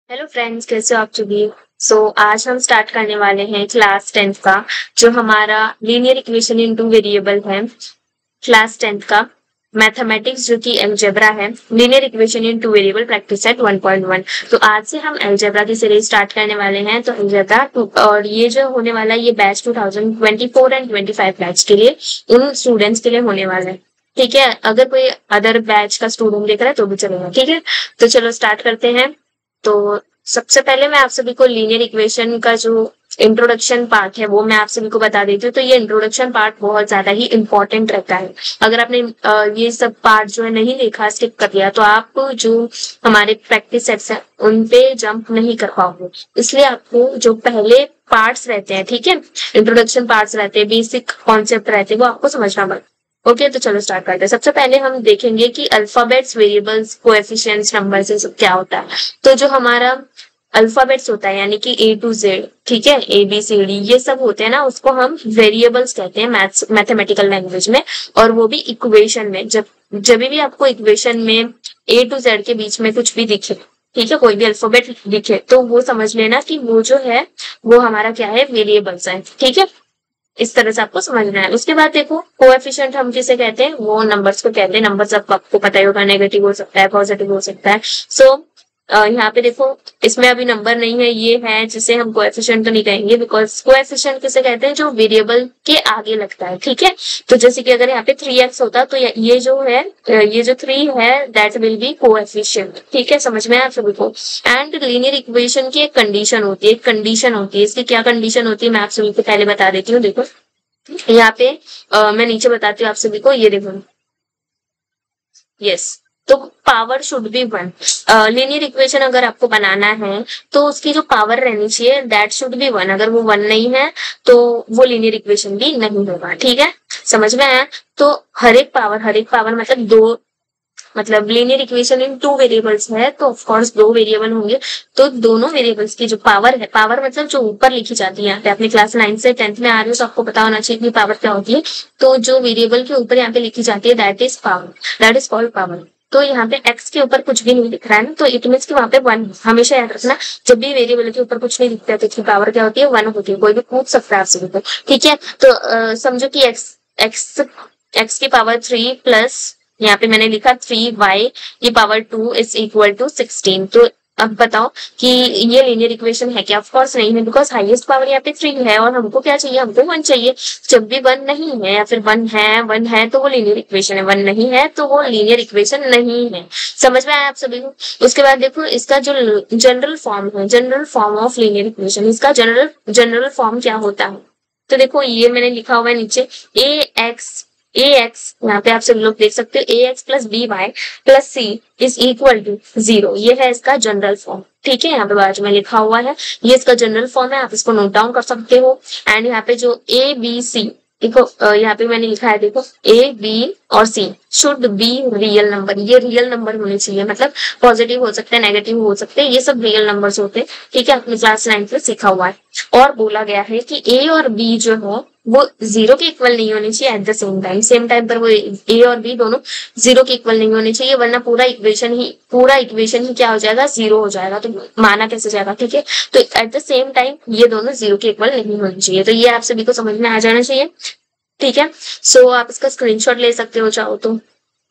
Hello friends, कैसे हो आप सभी। आज हम स्टार्ट करने वाले हैं क्लास 10th का, जो हमारा linear equation in two variable है। क्लास 10th का मैथमेटिक्स, जो कि अलजेब्रा है, linear equation in two variable practice set 1.1। तो आज से हम अलजेब्रा की सीरीज स्टार्ट करने वाले हैं। तो अलजेब्रा और ये जो होने वाला है, ये बैच 2024 एंड 25 बैच के लिए, उन स्टूडेंट्स के लिए होने वाला है। ठीक है, अगर कोई अदर बैच का स्टूडेंट देख रहा है तो भी चलेगा। ठीक है, तो चलो स्टार्ट करते हैं। तो सबसे पहले मैं आप सभी को लीनियर इक्वेशन का जो इंट्रोडक्शन पार्ट है वो मैं आप सभी को बता देती हूँ। तो ये इंट्रोडक्शन पार्ट बहुत ज्यादा ही इंपॉर्टेंट रहता है। अगर आपने ये सब पार्ट जो है नहीं देखा, स्किप कर दिया, तो आप जो हमारे प्रैक्टिस सेट्स हैं उन पे जंप नहीं कर पाओगे। इसलिए आपको जो पहले पार्ट्स रहते हैं, ठीक है, इंट्रोडक्शन पार्ट्स रहते हैं, बेसिक कॉन्सेप्ट रहते हैं, वो आपको समझना पड़ेगा। ओके, तो चलो स्टार्ट करते हैं। सबसे पहले हम देखेंगे कि अल्फाबेट्स, वेरिएबल्स, कोएफिशिएंट्स, नंबर्स, ये सब क्या होता है। तो जो हमारा अल्फाबेट्स होता है, यानी कि A to Z, ठीक है, ABCD, ये सब होते हैं ना, उसको हम वेरिएबल्स कहते हैं मैथमेटिकल लैंग्वेज में। और वो भी इक्वेशन में, जब भी आपको इक्वेशन में A to Z के बीच में कुछ भी दिखे, ठीक है, कोई भी अल्फाबेट दिखे, तो वो समझ लेना कि वो जो है वो हमारा क्या है, वेरिएबल्स है। ठीक है, इस तरह से आपको समझना है। उसके बाद देखो, कोएफिशिएंट हम किसे कहते हैं, वो नंबर्स को कहते हैं। नंबर्स आपको पता ही होगा, नेगेटिव हो सकता है, पॉजिटिव हो सकता है। यहाँ पे देखो, इसमें अभी नंबर नहीं है, ये है जिसे हम कोएफिशिएंट तो नहीं कहेंगे, बिकॉज कोएफिशिएंट किसे कहते हैं, जो वेरिएबल के आगे लगता है। ठीक है, तो जैसे कि अगर यहाँ पे 3x होता, तो ये जो है, ये जो 3 है, दैट विल बी कोएफिशिएंट। ठीक है, समझ में आया आप सभी को। एंड लीनियर इक्वेशन की एक कंडीशन होती है, इसकी क्या कंडीशन होती है मैं आप सभी को पहले बता देती हूँ। देखो यहाँ पे मैं नीचे बताती हूँ आप सभी को, ये देखो, यस, तो power should be 1। Linear equation अगर आपको बनाना है तो उसकी जो पावर रहनी चाहिए, दैट शुड बी 1। अगर वो 1 नहीं है तो वो लीनियर इक्वेशन भी नहीं होगा। ठीक है, समझ में आया। तो हर एक पावर मतलब दो, मतलब linear equation in two variables है, तो ऑफ कोर्स दो वेरिएबल होंगे। तो दोनों वेरिएबल्स की जो पावर है, पावर मतलब जो ऊपर लिखी जाती है, यहाँ पे अपनी क्लास 9 से 10th में आ रही हो तो आपको पता होना चाहिए कि पावर क्या होती है। तो जो वेरिएबल के ऊपर यहाँ पे लिखी जाती है, that is power, that is called power. तो यहाँ पे x के ऊपर कुछ भी नहीं लिख रहा है ना, तो इट मीन्स कि वहां पे 1। हमेशा याद रखना, जब भी वेरिएबल के ऊपर कुछ नहीं लिखता है तो इसकी पावर क्या होती है, 1 होती है। कोई भी पूछ सकता है आपसे। ठीक है, तो समझो कि x की पावर 3 प्लस, यहाँ पे मैंने लिखा 3y की पावर 2 इज इक्वल टू 16। तो अब बताओ कि ये लीनियर इक्वेशन है क्या? ऑफ कोर्स नहीं है, बिकॉज हाईएस्ट पावर यहाँ पे 3 है और हमको क्या चाहिए, हमको 1 चाहिए। जब भी 1 नहीं है या फिर 1 है तो वो लीनियर इक्वेशन है, 1 नहीं है तो वो लीनियर इक्वेशन नहीं है। समझ में आया आप सभी को। उसके बाद देखो, इसका जो जनरल फॉर्म है, general form of linear equation, इसका जनरल फॉर्म क्या होता है। तो देखो, ये मैंने लिखा हुआ है नीचे, ax, यहाँ पे आप सब लोग देख सकते हो, ax plus B Y plus C is equal to 0। ये है इसका जनरल फॉर्म। ठीक है, यहाँ पे बाजू में लिखा हुआ है, ये इसका जनरल फॉर्म है, आप इसको नोट डाउन कर सकते हो। एंड यहाँ पे जो ए बी सी, देखो यहाँ पे मैंने लिखा है, देखो ए बी और C should be real number. ये रियल नंबर होने चाहिए, मतलब पॉजिटिव हो सकते हैं, नेगेटिव हो सकते हैं, ये सब रियल नंबर्स होते हैं। ठीक है, अपनी क्लास 9 में सीखा हुआ है। और बोला गया है कि ए और बी जो है वो 0 के इक्वल नहीं होने चाहिए एट द सेम टाइम पर वो ए और बी दोनों 0 के इक्वल नहीं होने चाहिए, वरना पूरा इक्वेशन ही क्या हो जाएगा, 0 हो जाएगा। तो माना कैसे जाएगा। ठीक है, तो एट द सेम टाइम ये दोनों 0 के इक्वल नहीं होने चाहिए। तो ये आप सभी को समझ में आ जाना चाहिए। ठीक है, आप इसका स्क्रीनशॉट ले सकते हो चाहो तो।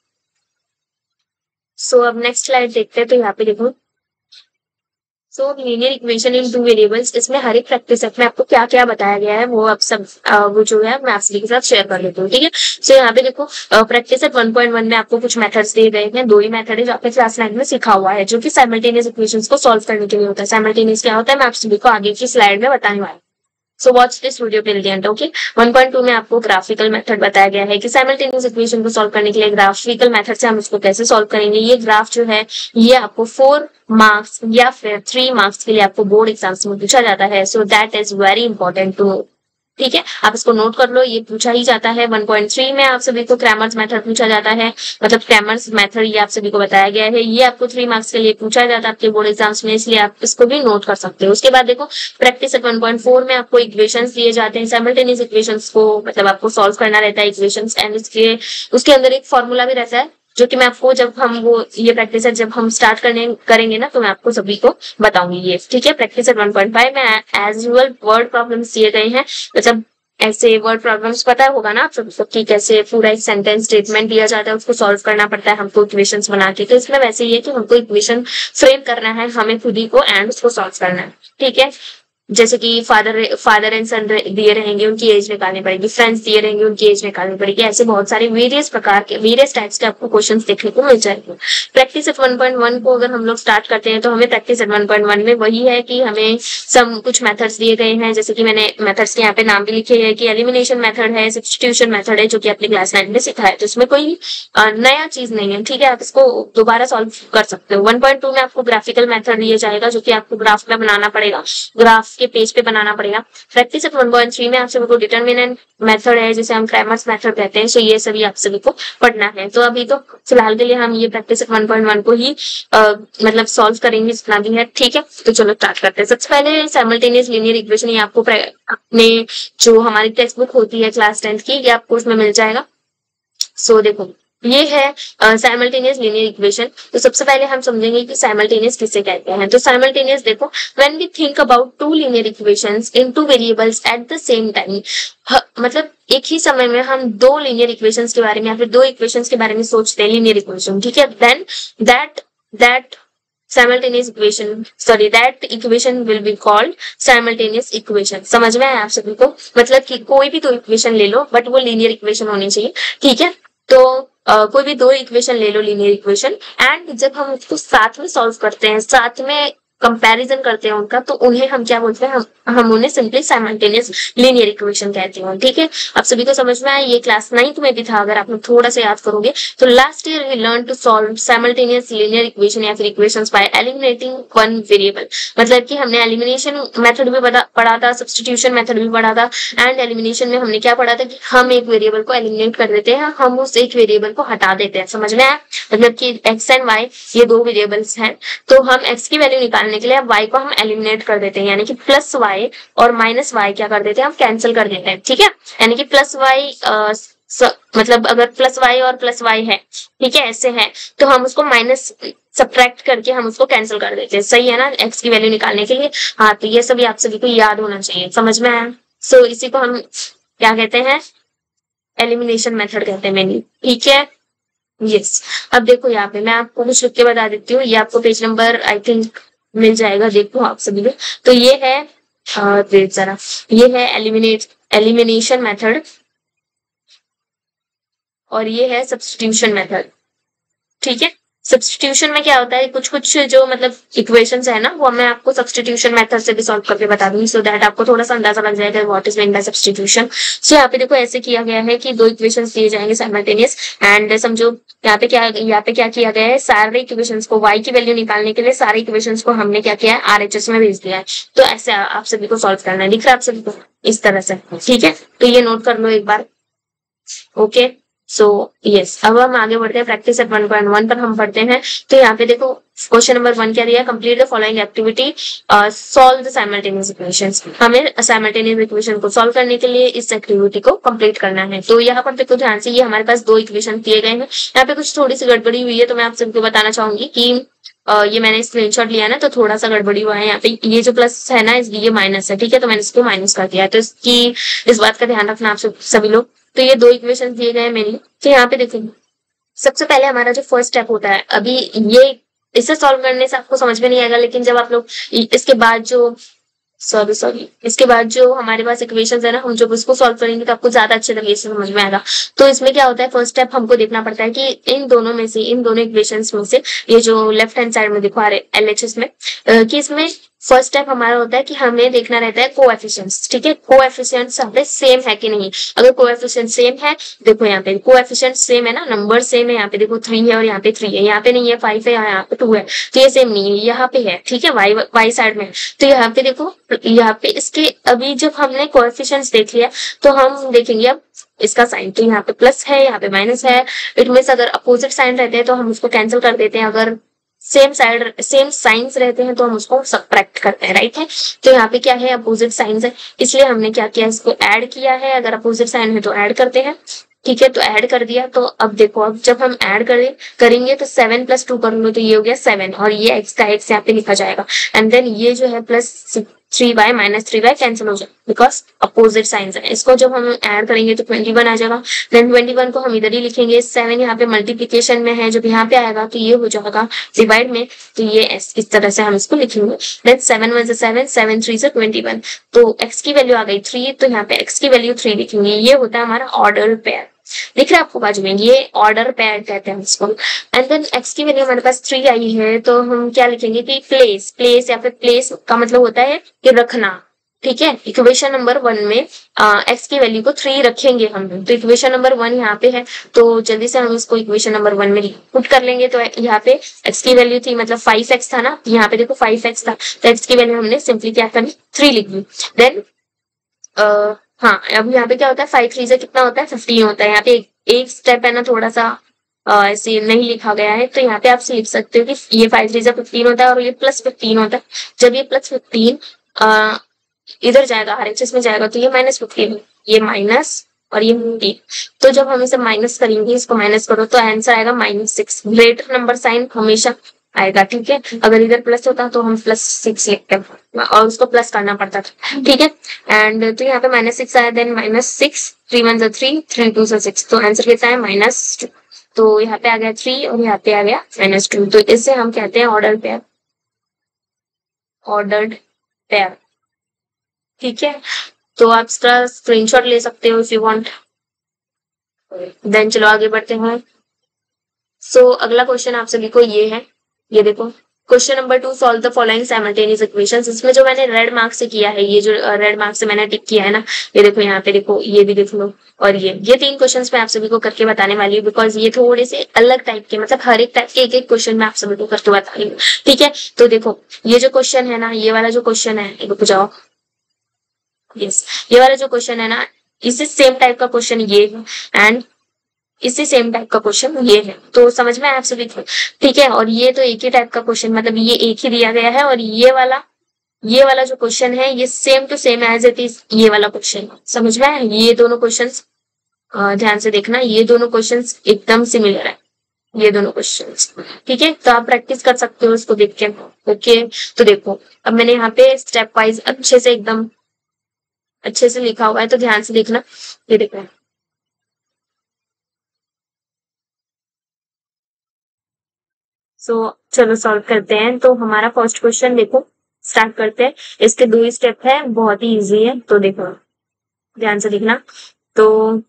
अब नेक्स्ट स्लाइड देखते हैं। तो यहाँ पे देखो, linear equation in two variables, इसमें हर एक प्रैक्टिस सेट में आपको क्या क्या बताया गया है वो आप सब वो जो है मैं आप सभी के साथ शेयर कर लेती हूँ। ठीक है, यहाँ पे देखो, प्रैक्टिस सेट 1.1 में आपको कुछ मेथड्स दिए गए हैं। 2 ही मेथड है जो आपने क्लास 9 में सीखा हुआ है, जो कि साइमल्टेनियस इक्वेशंस को सॉल्व करने के लिए होता है। साइमल्टेनियस क्या होता है मैं आप सभी को आगे की स्लाइड में बताने वाला हूँ। So watch this video till the end. Okay, 1.2 में आपको ग्राफिकल मेथड बताया गया है कि साइमल्टेनियस इक्वेशन को सॉल्व करने के लिए ग्राफिकल मेथड से हम इसको कैसे सॉल्व करेंगे। ये ग्राफ जो है ये आपको 4 मार्क्स या फिर 3 मार्क्स के लिए आपको बोर्ड एग्जाम्स में पूछा जाता है। So that is very important to know. ठीक है, आप इसको नोट कर लो, ये पूछा ही जाता है। 1.3 में आप सभी को क्रैमर्स मेथड पूछा जाता है, मतलब क्रैमर्स मेथड ये आप सभी को बताया गया है। ये आपको 3 मार्क्स के लिए पूछा जाता है आपके बोर्ड एग्जाम्स में, इसलिए आप इसको भी नोट कर सकते हो। उसके बाद देखो, प्रैक्टिस एट 1.4 में आपको इक्वेशंस दिए जाते हैं, साइमल्टेनियस इक्वेशंस को मतलब आपको सॉल्व करना रहता है इक्वेशंस। एंड उसके अंदर एक फॉर्मूला भी रहता है जो कि मैं आपको जब हम वो ये प्रैक्टिस जब हम स्टार्ट करेंगे ना, तो मैं आपको सभी को बताऊंगी ये, ठीक है। प्रैक्टिस 1.5 में एज यूजुअल वर्ड प्रॉब्लम्स दिए गए हैं। मतलब ऐसे वर्ड प्रॉब्लम्स पता होगा ना आप सबको कि कैसे पूरा एक सेंटेंस स्टेटमेंट दिया जाता है, उसको सॉल्व करना पड़ता है हमको इक्वेशंस बना के। तो इसमें वैसे ही है कि हमको इक्वेशन फ्रेम करना है हमें खुद ही को, एंड उसको सॉल्व करना है, ठीक है। जैसे कि फादर एंड सन दिए रहेंगे, उनकी एज निकालनी पड़ेगी, फ्रेंड्स दिए रहेंगे, उनकी एज निकालनी पड़ेगी। ऐसे बहुत सारे वेरियस प्रकार के वेरियस टाइप्स के आपको क्वेश्चंस देखने को मिल जाएंगे। प्रैक्टिस एट 1.1 को अगर हम लोग स्टार्ट करते हैं तो हमें प्रैक्टिस एट 1.1 में वही है कि हमें कुछ मेथड्स दिए गए हैं, जैसे कि मैंने मेथड्स के यहाँ पे नाम भी लिखे हैं कि एलिमिनेशन मेथड है, सब्स्टिट्यूशन मेथड है, जो कि आपने क्लास 9 में सीखा है। तो इसमें कोई नया चीज नहीं है, ठीक है। आप इसको दोबारा सॉल्व कर सकते हो। 1.2 में आपको ग्राफिकल मेथड दिया जाएगा, जो कि आपको ग्राफ में बनाना पड़ेगा, ग्राफ के पेज पे बनाना पड़ेगा। प्रैक्टिस एट 1.3 में आप सभी को डिटर्मिनेंट मेथड है, जिसे हम क्रैमर्स मेथड कहते हैं। सो ये सभी आप सभी को पढ़ना है। तो अभी तो फिलहाल के लिए हम ये प्रैक्टिस एट 1.1 को ही मतलब सॉल्व करेंगे, जितना भी है, ठीक है। तो चलो स्टार्ट करते हैं। सबसे पहले साइमल्टेनियस लीनियर इक्वेशन, ये आपको अपने जो हमारी टेक्स्ट बुक होती है क्लास 10 की, ये आपको उसमें मिल जाएगा। सो देखो, ये है साइमल्टेनियस लीनियर इक्वेशन। तो सबसे पहले हम समझेंगे कि साइमल्टेनियस किसे कहते हैं। तो साइमल्टेनियस देखो, when we think about two linear equations in two variables at the same time, मतलब एक ही समय में हम दो लीनियर इक्वेशंस के बारे में या फिर दो इक्वेशंस के बारे में सोचते हैं, लीनियर इक्वेशन, ठीक है। Then that simultaneous equation, that equation will be called simultaneous equation। समझ में आया आप सभी को? मतलब कि कोई भी दो इक्वेशन ले लो, बट वो लीनियर इक्वेशन होनी चाहिए, ठीक है। तो कोई भी दो इक्वेशन ले लो, लीनियर इक्वेशन, एंड जब हम उसको साथ में सॉल्व करते हैं, साथ में कंपैरिजन करते हैं उनका, तो उन्हें हम क्या बोलते हैं, हम उन्हें सिंपली साइमल्टेनियस लीनियर इक्वेशन कहते हैं, ठीक है। आप सभी को समझ में आया? ये क्लास 9 में भी था, अगर आप लोग थोड़ा सा याद करोगे तो। Last year we learn to solve simultaneous linear equation या फिर equations by eliminating one variable. मतलब कि हमने एलिमिनेशन मेथड भी पढ़ा था, सब्स्टिट्यूशन मेथड भी पढ़ा था, एंड एलिमिनेशन में हमने क्या पढ़ा था कि हम एक वेरिएबल को एलिमिनेट कर देते हैं, हम उस एक वेरिएबल को हटा देते हैं। समझ में आया? मतलब कि एक्स एंड वाई ये दो वेरिएबल्स हैं, तो हम एक्स की वैल्यू निकालने के लिए y को हम एलिमिनेट कर देते हैं, यानी कि प्लस y और माइनस y क्या कर देते हैं, हम कैंसिल कर देते हैं, ठीक है। यानी कि प्लस y मतलब अगर प्लस y और प्लस y है, ठीक है, ऐसे है, तो हम उसको माइनस सब्ट्रैक्ट करके हम उसको कैंसिल कर देते हैं। सही है ना, x की वैल्यू निकालने के लिए। हाँ, तो ये सभी आप सभी को याद होना चाहिए। समझ में आया? सो इसी को हम क्या कहते हैं, एलिमिनेशन मेथड कहते हैं मेनली, ठीक है। यस, अब देखो यहाँ पे मैं आपको कुछ लिख के बता देती हूँ। ये आपको पेज नंबर आई थिंक मिल जाएगा, देखो आप सभी को। तो ये है जरा, ये है एलिमिनेशन मेथड और ये है सब्स्टिट्यूशन मेथड, ठीक है। सब्स्टिट्यूशन में क्या होता है, कुछ जो मतलब इक्वेशंस है ना, वो मैं आपको सब्स्टिट्यूशन मेथड से भी सॉल्व करके बता दूंगी, सो दैट आपको थोड़ा सा अंदाजा लग जाएगा what is mean by substitution. So यहाँ पे देखो ऐसे किया गया है कि दो इक्वेशंस दिए जाएंगे साइमल्टेनियस, एंड समझो यहाँ पे क्या किया गया है, सारे इक्वेशंस को y की वैल्यू निकालने के लिए सारे इक्वेशंस को हमने क्या किया है, RHS में भेज दिया है। तो ऐसे आप सभी को सॉल्व करना है, दिख रहा है आप सभी को इस तरह से, ठीक है। तो ये नोट कर लो एक बार, ओके। सो यस, अब हम आगे बढ़ते हैं। प्रैक्टिस एट 1.1 पर हम पढ़ते हैं। तो यहाँ पे देखो क्वेश्चन नंबर 1 क्या दिया, complete the following activity, solve the simultaneous equations. हमें साइमल्टेनियस इक्वेशन को सॉल्व करने के लिए इस एक्टिविटी को कंप्लीट करना है। तो यहाँ पर देखो ध्यान से, ये हमारे पास दो इक्वेशन दिए गए हैं। यहाँ पे कुछ थोड़ी सी गड़बड़ी हुई है, तो मैं आप सबको बताना चाहूंगी कि ये मैंने स्क्रीनशॉट लिया ना, तो थोड़ा सा गड़बड़ी हुआ है। यहाँ पे ये जो प्लस है ना, ये माइनस है, ठीक है। तो मैंने इसको माइनस कर दिया है, तो इस बात का ध्यान रखना आप सभी लोग। तो ये दो इक्वेशन दिए गए हैं मेनली। तो यहाँ पे देखो, सबसे पहले हमारा जो फर्स्ट स्टेप होता है, अभी ये इसे सॉल्व करने से आपको समझ में नहीं आएगा, लेकिन जब आप लोग इसके बाद जो हमारे पास इक्वेशंस है ना, हम जब उसको सॉल्व करेंगे तो आपको ज्यादा अच्छे तरीके से समझ में आएगा। तो इसमें क्या होता है, फर्स्ट स्टेप हमको देखना पड़ता है कि इन दोनों इक्वेशंस में से, ये जो लेफ्ट हैंड साइड में दिखा रहे LHS में, कि इसमें फर्स्ट स्टेप हमारा होता है कि हमें देखना रहता है कोएफिशिएंट्स, ठीक है। कोएफिशिएंट्स यहाँ पे सेम है कि नहीं। अगर कोएफिशिएंट सेम है, देखो यहाँ पे कोएफिशिएंट सेम है ना, नंबर सेम है, यहाँ पे देखो 3 है और यहाँ पे 3 है, यहाँ पे नहीं है 5 है, यहाँ पे 2 है, तो ये सेम नहीं है, यहाँ पे है, ठीक है, वाई साइड में। तो यहाँ पे देखो, यहाँ पे इसके अभी जब हमने कोएफिशिएंट्स देख लिया, तो हम देखेंगे अब इसका साइन। तो यहाँ पे प्लस है, यहाँ पे माइनस है। इट मींस अगर अपोजिट साइन रहते हैं तो हम उसको कैंसिल कर देते हैं, अगर सेम साइंस रहते हैं तो हम उसको सब्ट्रैक्ट करते हैं, राइट है। तो यहाँ पे क्या है, अपोजिट साइंस है, इसलिए हमने क्या किया, इसको ऐड किया है। अगर अपोजिट साइन है तो ऐड करते हैं, ठीक है, तो ऐड कर दिया। तो अब देखो, अब जब हम ऐड करेंगे तो 7 + 2 करूंगे तो ये हो गया 7, और ये x का x यहाँ पे लिखा जाएगा। एंड देन ये जो है +3y - 3y कैंसिल हो जाएगा बिकॉज अपोजिट साइंस है। इसको जब हम ऐड करेंगे तो 21 आ जाएगा। देन 21 को हम इधर ही लिखेंगे, 7 यहाँ पे मल्टीप्लीकेशन में है, जब यहाँ पे आएगा तो ये हो जाएगा डिवाइड में, तो ये इस तरह से हम इसको लिखेंगे। देन 7 × 1 = 7, 7 × 3 = 21। तो x की वैल्यू आ गई 3, तो यहाँ पे x की वैल्यू 3 लिखेंगे। ये होता है हमारा ऑर्डर पेयर। दिख रहा है आपको बाजू में, ये ऑर्डर पेयर कहते हैं इसको। एंड देन x की वैल्यू हमारे पास 3 आई है, तो हम क्या लिखेंगे कि प्लेस या फिर प्लेस का मतलब होता है कि रखना। ठीक है, इक्वेशन नंबर 1 में x की वैल्यू को 3 रखेंगे हम। तो इक्वेशन नंबर 1 यहाँ पे है, तो जल्दी से हम इसको इक्वेशन नंबर 1 में पुट कर लेंगे। तो यहाँ पे x की वैल्यू थी, मतलब 5x था ना, यहाँ पे देखो 5x था, तो x की वैल्यू हमने सिंपली क्या करी, 3 लिख दी। देन हाँ, अब यहाँ पे क्या होता है, 5 × 3 से कितना होता है, 15 होता है। यहाँ पे एक स्टेप है ना, थोड़ा सा ऐसे नहीं लिखा गया है, तो यहाँ पे आप लिख सकते हो कि ये 5 × 3 से 15 होता है और ये +15 होता है। जब ये +15 इधर जाएगा, RHS में जाएगा, तो ये -15, ये माइनस और ये 15। तो जब हम इसे माइनस करेंगे, इसको माइनस करो तो आंसर आएगा -6। ग्रेटर नंबर साइन हमेशा आएगा। ठीक है, अगर इधर प्लस होता तो हम +6 लिखते और उसको प्लस करना पड़ता था। ठीक है, एंड तो यहाँ पे -6 आया, देन -6, 3 × 1 = 3, 3 × 2 = 6, तो आंसर कितना है -2। तो यहाँ पे आ गया 3 और यहाँ पे आ गया -2। तो इससे हम कहते हैं ऑर्डर्ड पेयर। ठीक है, तो आप इसका स्क्रीनशॉट ले सकते हो इफ यू वांट। देन चलो आगे बढ़ते हैं। सो अगला क्वेश्चन आप सभी को ये है, ये देखो question number 2, solve the following simultaneous equations. इसमें जो मैंने रेड मार्क से किया है, ये जो रेड मार्क से मैंने टिक किया है ना, ये देखो यहाँ पे देखो, ये भी देख लो, और ये 3 क्वेश्चंस मैं आप सभी को करके बताने वाली हूँ, बिकॉज ये थोड़े से अलग टाइप के, मतलब हर एक टाइप के एक क्वेश्चन मैं आप सभी को करके बता रही हूँ। ठीक है, तो देखो ये जो क्वेश्चन है ना, ये वाला जो क्वेश्चन है, रुक जाओ, यस, ये वाला जो क्वेश्चन है ना, इससे सेम टाइप का क्वेश्चन ये है, एंड इससे सेम टाइप का क्वेश्चन ये है। तो समझ में आया आप सभी को? ठीक है, और ये तो एक ही टाइप का क्वेश्चन, मतलब ये एक ही दिया गया है, और ये वाला जो क्वेश्चन है, ये same to same as it is ये वाला क्वेश्चन। समझ में आया? ये दोनों क्वेश्चंस ध्यान से देखना, ये दोनों क्वेश्चंस एकदम सिमिलर है, ये दोनों क्वेश्चंस। ठीक है, तो आप प्रैक्टिस कर सकते हो इसको देख के। ओके, तो देखो अब मैंने यहाँ पे स्टेप वाइज अच्छे से एकदम अच्छे से लिखा हुआ है, तो ध्यान से देखना। ये देखो, सो चलो सॉल्व करते हैं। तो हमारा फर्स्ट क्वेश्चन देखो, स्टार्ट करते हैं। इसके 2 ही स्टेप है, बहुत ही इजी है, तो देखो ध्यान से देखना। तो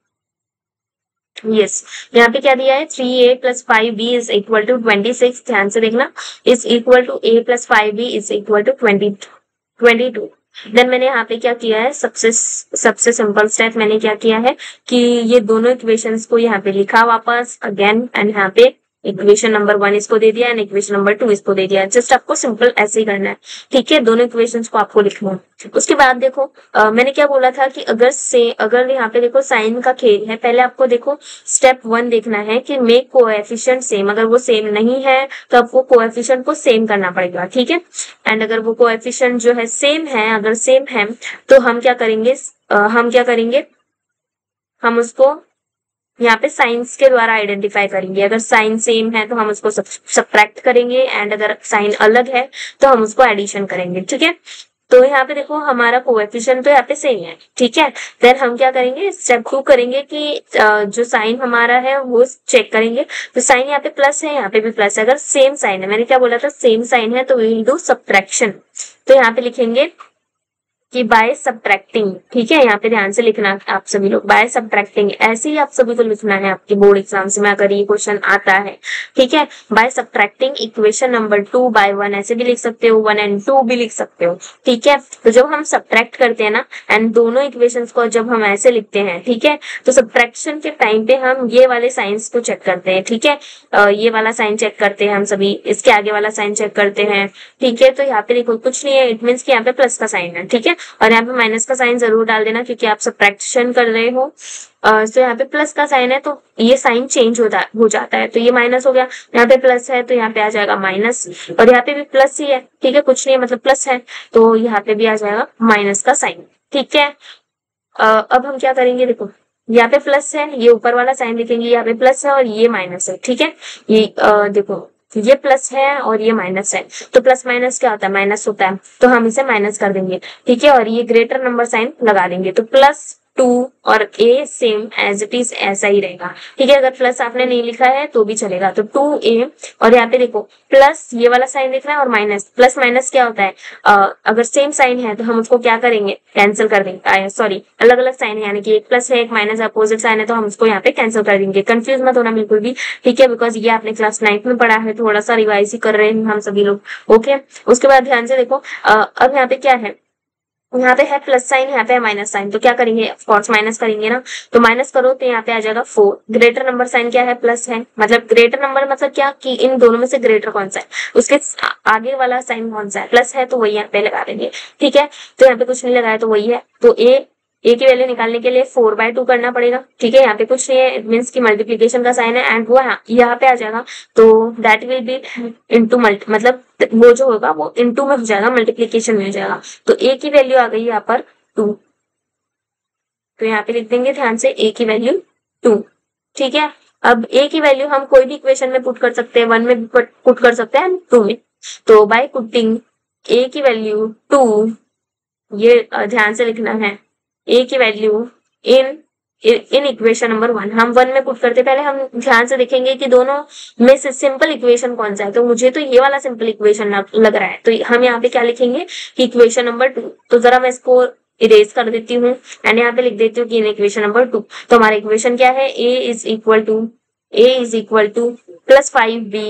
यस, यहाँ पे क्या दिया है, 3a + 5b = 26। ध्यान से देखना, is equal to a + 5b = 22। Then मैंने यहाँ पे क्या किया है, सबसे सिंपल स्टेप मैंने क्या किया है कि ये दोनों इक्वेशंस को यहाँ पे लिखा वापस अगेन, एंड यहाँ पे इक्वेशन नंबर 1 इसको दे दिया एंड इक्वेशन नंबर 2 इसको दे दिया। जस्ट आपको सिंपल ऐसे ही करना है। ठीक है, दोनों इक्वेशंस को आपको लिखना है। उसके बाद देखो मैंने क्या बोला था कि अगर यहाँ पे देखो साइन का खेल है, पहले आपको देखो स्टेप 1 देखना है कि मेक कोएफिशिएंट सेम। अगर वो सेम नहीं है तो आपको कोएफिशिएंट को सेम करना पड़ेगा। ठीक है, एंड अगर वो कोएफिशिएंट जो है सेम है, अगर सेम है तो हम क्या करेंगे, हम उसको यहाँ पे साइंस के द्वारा आइडेंटिफाई करेंगे। अगर साइन सेम है तो हम उसको सब्ट्रैक्ट करेंगे, एंड अगर साइन अलग है तो हम उसको एडिशन करेंगे। ठीक है, तो यहाँ पे देखो हमारा कोएफिशिएंट तो यहाँ पे सेम है। ठीक है, देन हम क्या करेंगे, स्टेप 2 करेंगे कि जो साइन हमारा है वो चेक करेंगे। तो साइन यहाँ पे प्लस है, यहाँ पे भी प्लस है। अगर सेम साइन है, मैंने क्या बोला था, सेम साइन है, तो वी विल डू सब्ट्रैक्शन। तो यहाँ पे लिखेंगे कि बाय सब्ट्रैक्टिंग। ठीक है, यहाँ पे ध्यान से लिखना आप सभी लोग, बाय सब्ट्रैक्टिंग ऐसे ही आप सभी को लिखना है आपके बोर्ड एग्जाम्स में अगर ये क्वेश्चन आता है। ठीक है, by subtracting equation number 2 by 1 ऐसे भी लिख सकते हो, 1 and 2 भी लिख सकते हो। ठीक है, तो जब हम सब्ट्रैक्ट करते हैं ना, एंड दोनों इक्वेशंस को जब हम ऐसे लिखते हैं, ठीक है, तो सब्ट्रैक्शन के टाइम पे हम ये वाले साइंस को चेक करते हैं। ठीक है, ये वाला साइन चेक करते हैं हम सभी, इसके आगे वाला साइन चेक करते हैं। ठीक है, तो यहाँ पे देखो कुछ नहीं है, इट मीन्स कि यहाँ पे प्लस का साइन है। ठीक है, और यहाँ पे माइनस का साइन जरूर डाल देना क्योंकि आप सब्ट्रैक्शन कर रहे हो। तो यहाँ पे प्लस का साइन है तो ये साइन चेंज हो जाता है, तो ये माइनस हो गया, यहाँ पे प्लस है तो यहाँ पे आ जाएगा माइनस, और यहाँ पे भी प्लस ही है। ठीक है, कुछ नहीं है, मतलब प्लस है, तो यहाँ पे भी आ जाएगा माइनस का साइन। ठीक है, अब हम क्या करेंगे, देखो यहाँ पे प्लस है, ये ऊपर वाला साइन लिखेंगे, यहाँ पे प्लस है और ये माइनस है, ठीक है। ये देखो ये प्लस है और ये माइनस है, तो प्लस माइनस क्या होता है, माइनस होता है, तो हम इसे माइनस कर देंगे, ठीक है। और ये ग्रेटर नंबर साइन लगा देंगे, तो +2 और a same as it is ऐसा ही रहेगा, ठीक है। अगर प्लस आपने नहीं लिखा है तो भी चलेगा, तो 2a और यहाँ पे देखो प्लस ये वाला साइन लिखना है और माइनस, प्लस माइनस क्या होता है, अगर सेम साइन है तो हम उसको क्या करेंगे, कैंसिल कर देंगे, सॉरी अलग अलग साइन है, यानी कि एक प्लस है एक माइनस अपोजिट साइन है, तो हम उसको यहाँ पे कैंसिल कर देंगे। कंफ्यूज मत होना बिल्कुल भी, ठीक है, बिकॉज ये आपने क्लास 9 में पढ़ा है, थोड़ा सा रिवाइज ही कर रहे हैं हम सभी लोग, ओके। उसके बाद ध्यान से देखो, अब यहाँ पे क्या है, यहाँ पे है प्लस साइन, यहाँ पे है माइनस साइन, तो क्या करेंगे, ऑफकोर्स माइनस करेंगे ना, तो माइनस करो तो यहाँ पे आ जाएगा 4। ग्रेटर नंबर साइन क्या है, प्लस है, मतलब ग्रेटर नंबर मतलब क्या कि इन दोनों में से ग्रेटर कौन सा है, उसके आगे वाला साइन कौन सा है, प्लस है तो वही यहाँ पे लगा देंगे, ठीक है। तो यहाँ पे कुछ नहीं लगाया तो वही है, तो ए की वैल्यू निकालने के लिए 4/2 करना पड़ेगा, ठीक है। यहाँ पे कुछ नहीं है, इट मीन्स की मल्टीप्लीकेशन का साइन है, एंड वो यहाँ पे आ जाएगा, तो दैट विल बी इनटू मतलब वो जो होगा वो इनटू में हो जाएगा, मल्टीप्लीकेशन में हो जाएगा, तो ए की वैल्यू आ गई यहाँ पर 2, तो यहाँ पे लिख देंगे ध्यान से ए की वैल्यू 2, ठीक है। अब ए की वैल्यू हम कोई भी इक्वेशन में पुट कर सकते हैं, 1 में पुट कर सकते हैं, 2 में, तो बाय पुटिंग ए की वैल्यू 2, ये ध्यान से लिखना है, ए की वैल्यू इन इक्वेशन नंबर 1 हम 1 में पुट करते, पहले हम ध्यान से देखेंगे कि दोनों में से सिंपल इक्वेशन कौन सा है, तो मुझे तो ये वाला सिंपल इक्वेशन लग रहा है, तो हम यहाँ पे क्या लिखेंगे कि इक्वेशन नंबर 2, तो जरा मैं इसको इरेज कर देती हूँ एंड यहाँ पे लिख देती हूँ कि इन इक्वेशन नंबर 2, तो हमारा इक्वेशन क्या है, ए इज इक्वल टू +5b,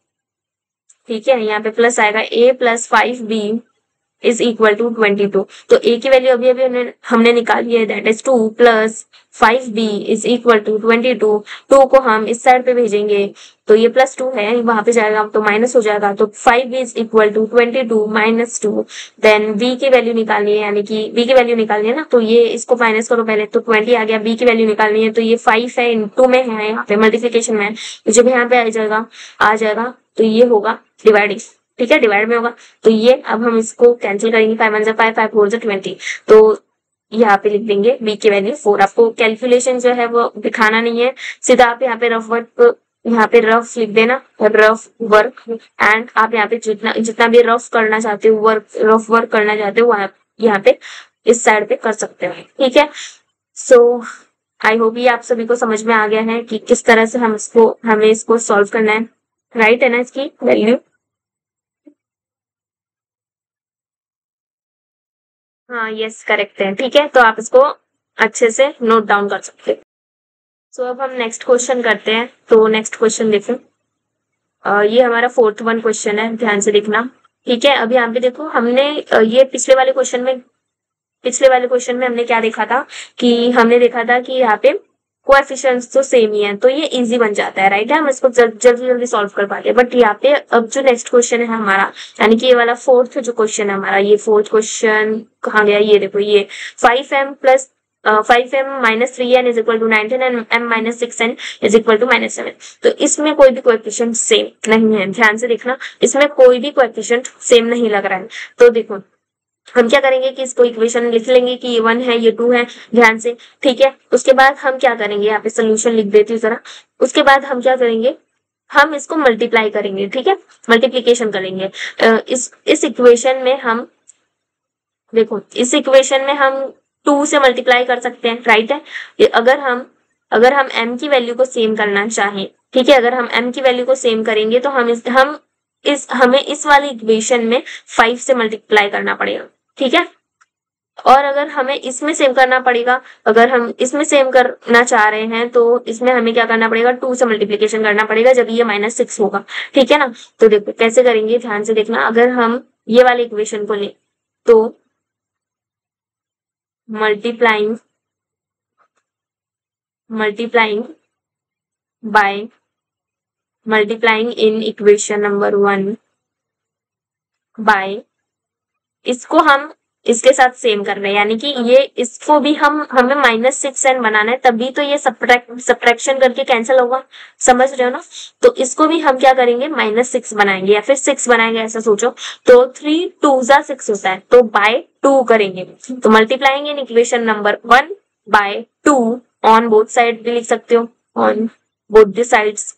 ठीक है, यहाँ पे प्लस आएगा, a + 5b is equal to 22, तो a की वैल्यू अभी अभी हमने निकाली है, that is 2 + 5b is equal to 22, 2 को हम इस साइड पे भेजेंगे तो ये +2 है, वहां पे जाएगा तो माइनस हो जाएगा, तो 5b is equal to 22 - 2, then b की वैल्यू निकालनी है, यानी कि b की वैल्यू निकालनी है ना, तो ये इसको माइनस करो पहले, तो 20 आ गया, b की वैल्यू निकालनी है, तो ये 5 है, इनटू में है, यहाँ पे मल्टीप्लीकेशन में है, तो जब यहाँ पे आ जाएगा तो ये होगा डिवाइडिंग, ठीक है, डिवाइड में होगा, तो ये अब हम इसको कैंसिल करेंगे, 5 × 5 5 4 20, तो यहाँ पे लिख देंगे b की वैल्यू 4। आपको कैलकुलेशन जो है वो दिखाना नहीं है, सीधा आप यहाँ पे रफ वर्क, यहाँ पे रफ लिख देना, रफ वर्क, एंड आप यहाँ पे जितना भी रफ करना चाहते हो, रफ वर्क करना चाहते हो, वह यहाँ पे इस साइड पे कर सकते हो, ठीक है। सो आई होप ये आप सभी को समझ में आ गया है कि किस तरह से हमें इसको सॉल्व करना है, राइट है ना, इसकी वैल्यू, हाँ यस करेक्ट है, ठीक है, तो आप इसको अच्छे से नोट डाउन कर सकते हैं। सो अब हम नेक्स्ट क्वेश्चन करते हैं, तो नेक्स्ट क्वेश्चन देखो, ये हमारा 4th वन क्वेश्चन है, ध्यान से देखना, ठीक है। अब यहाँ पे देखो हमने ये पिछले वाले क्वेश्चन में हमने क्या देखा था कि हमने देखा था कि यहाँ पे कोएफिशिएंट्स तो सेम ही है, तो ये इजी बन जाता है, राइट है, हम इसको जल्दी सॉल्व कर पाते हैं। बट यहाँ पे अब जो नेक्स्ट क्वेश्चन है हमारा, यानी कि ये वाला 4th जो क्वेश्चन है हमारा, ये 4th क्वेश्चन कहाँ गया, ये देखो, ये 5m + 5m - 3n is equal to 19 and m - 6n is equal to -7, तो इसमें कोई भी कोएफिशिएंट सेम नहीं है, ध्यान से देखना, इसमें कोई भी कोएफिशिएंट सेम नहीं लग रहा है, तो देखो हम क्या करेंगे कि इसको इक्वेशन लिख लेंगे कि ये 1 है, ये 2 है, ध्यान से, ठीक है। उसके बाद हम क्या करेंगे, यहाँ पे सोल्यूशन लिख देती हूँ जरा, उसके बाद हम क्या करेंगे, हम इसको मल्टीप्लाई करेंगे, ठीक है, मल्टीप्लीकेशन करेंगे, इस इक्वेशन में हम देखो, इस इक्वेशन में हम 2 से मल्टीप्लाई कर सकते हैं, राइट है। अगर हम m की वैल्यू को सेम करना चाहें, ठीक है, अगर हम m की वैल्यू को सेम करेंगे तो हमें इस वाली इक्वेशन में 5 से मल्टीप्लाई करना पड़ेगा, ठीक है। और अगर हमें इसमें सेम करना पड़ेगा, अगर हम इसमें सेम करना चाह रहे हैं तो इसमें हमें क्या करना पड़ेगा, 2 से मल्टीप्लीकेशन करना पड़ेगा, जब ये -6 होगा, ठीक है ना। तो देखो कैसे करेंगे, ध्यान से देखना, अगर हम ये वाली इक्वेशन को लें तो multiplying by multiplying in equation number 1 by, इसको हम इसके साथ सेम कर रहे हैं, यानी कि ये इसको भी हमें -6n बनाना है, तभी तो ये सब्ट्रैक्शन करके कैंसिल होगा, समझ रहे हो ना। तो इसको भी हम क्या करेंगे, -6 बनाएंगे या फिर 6 बनाएंगे, ऐसा सोचो, तो 3 2 = 6 होता है, तो बाय 2 करेंगे, तो multiplying in equation number 1 by 2 on both side भी लिख सकते हो, ऑन बोथ द साइड्स,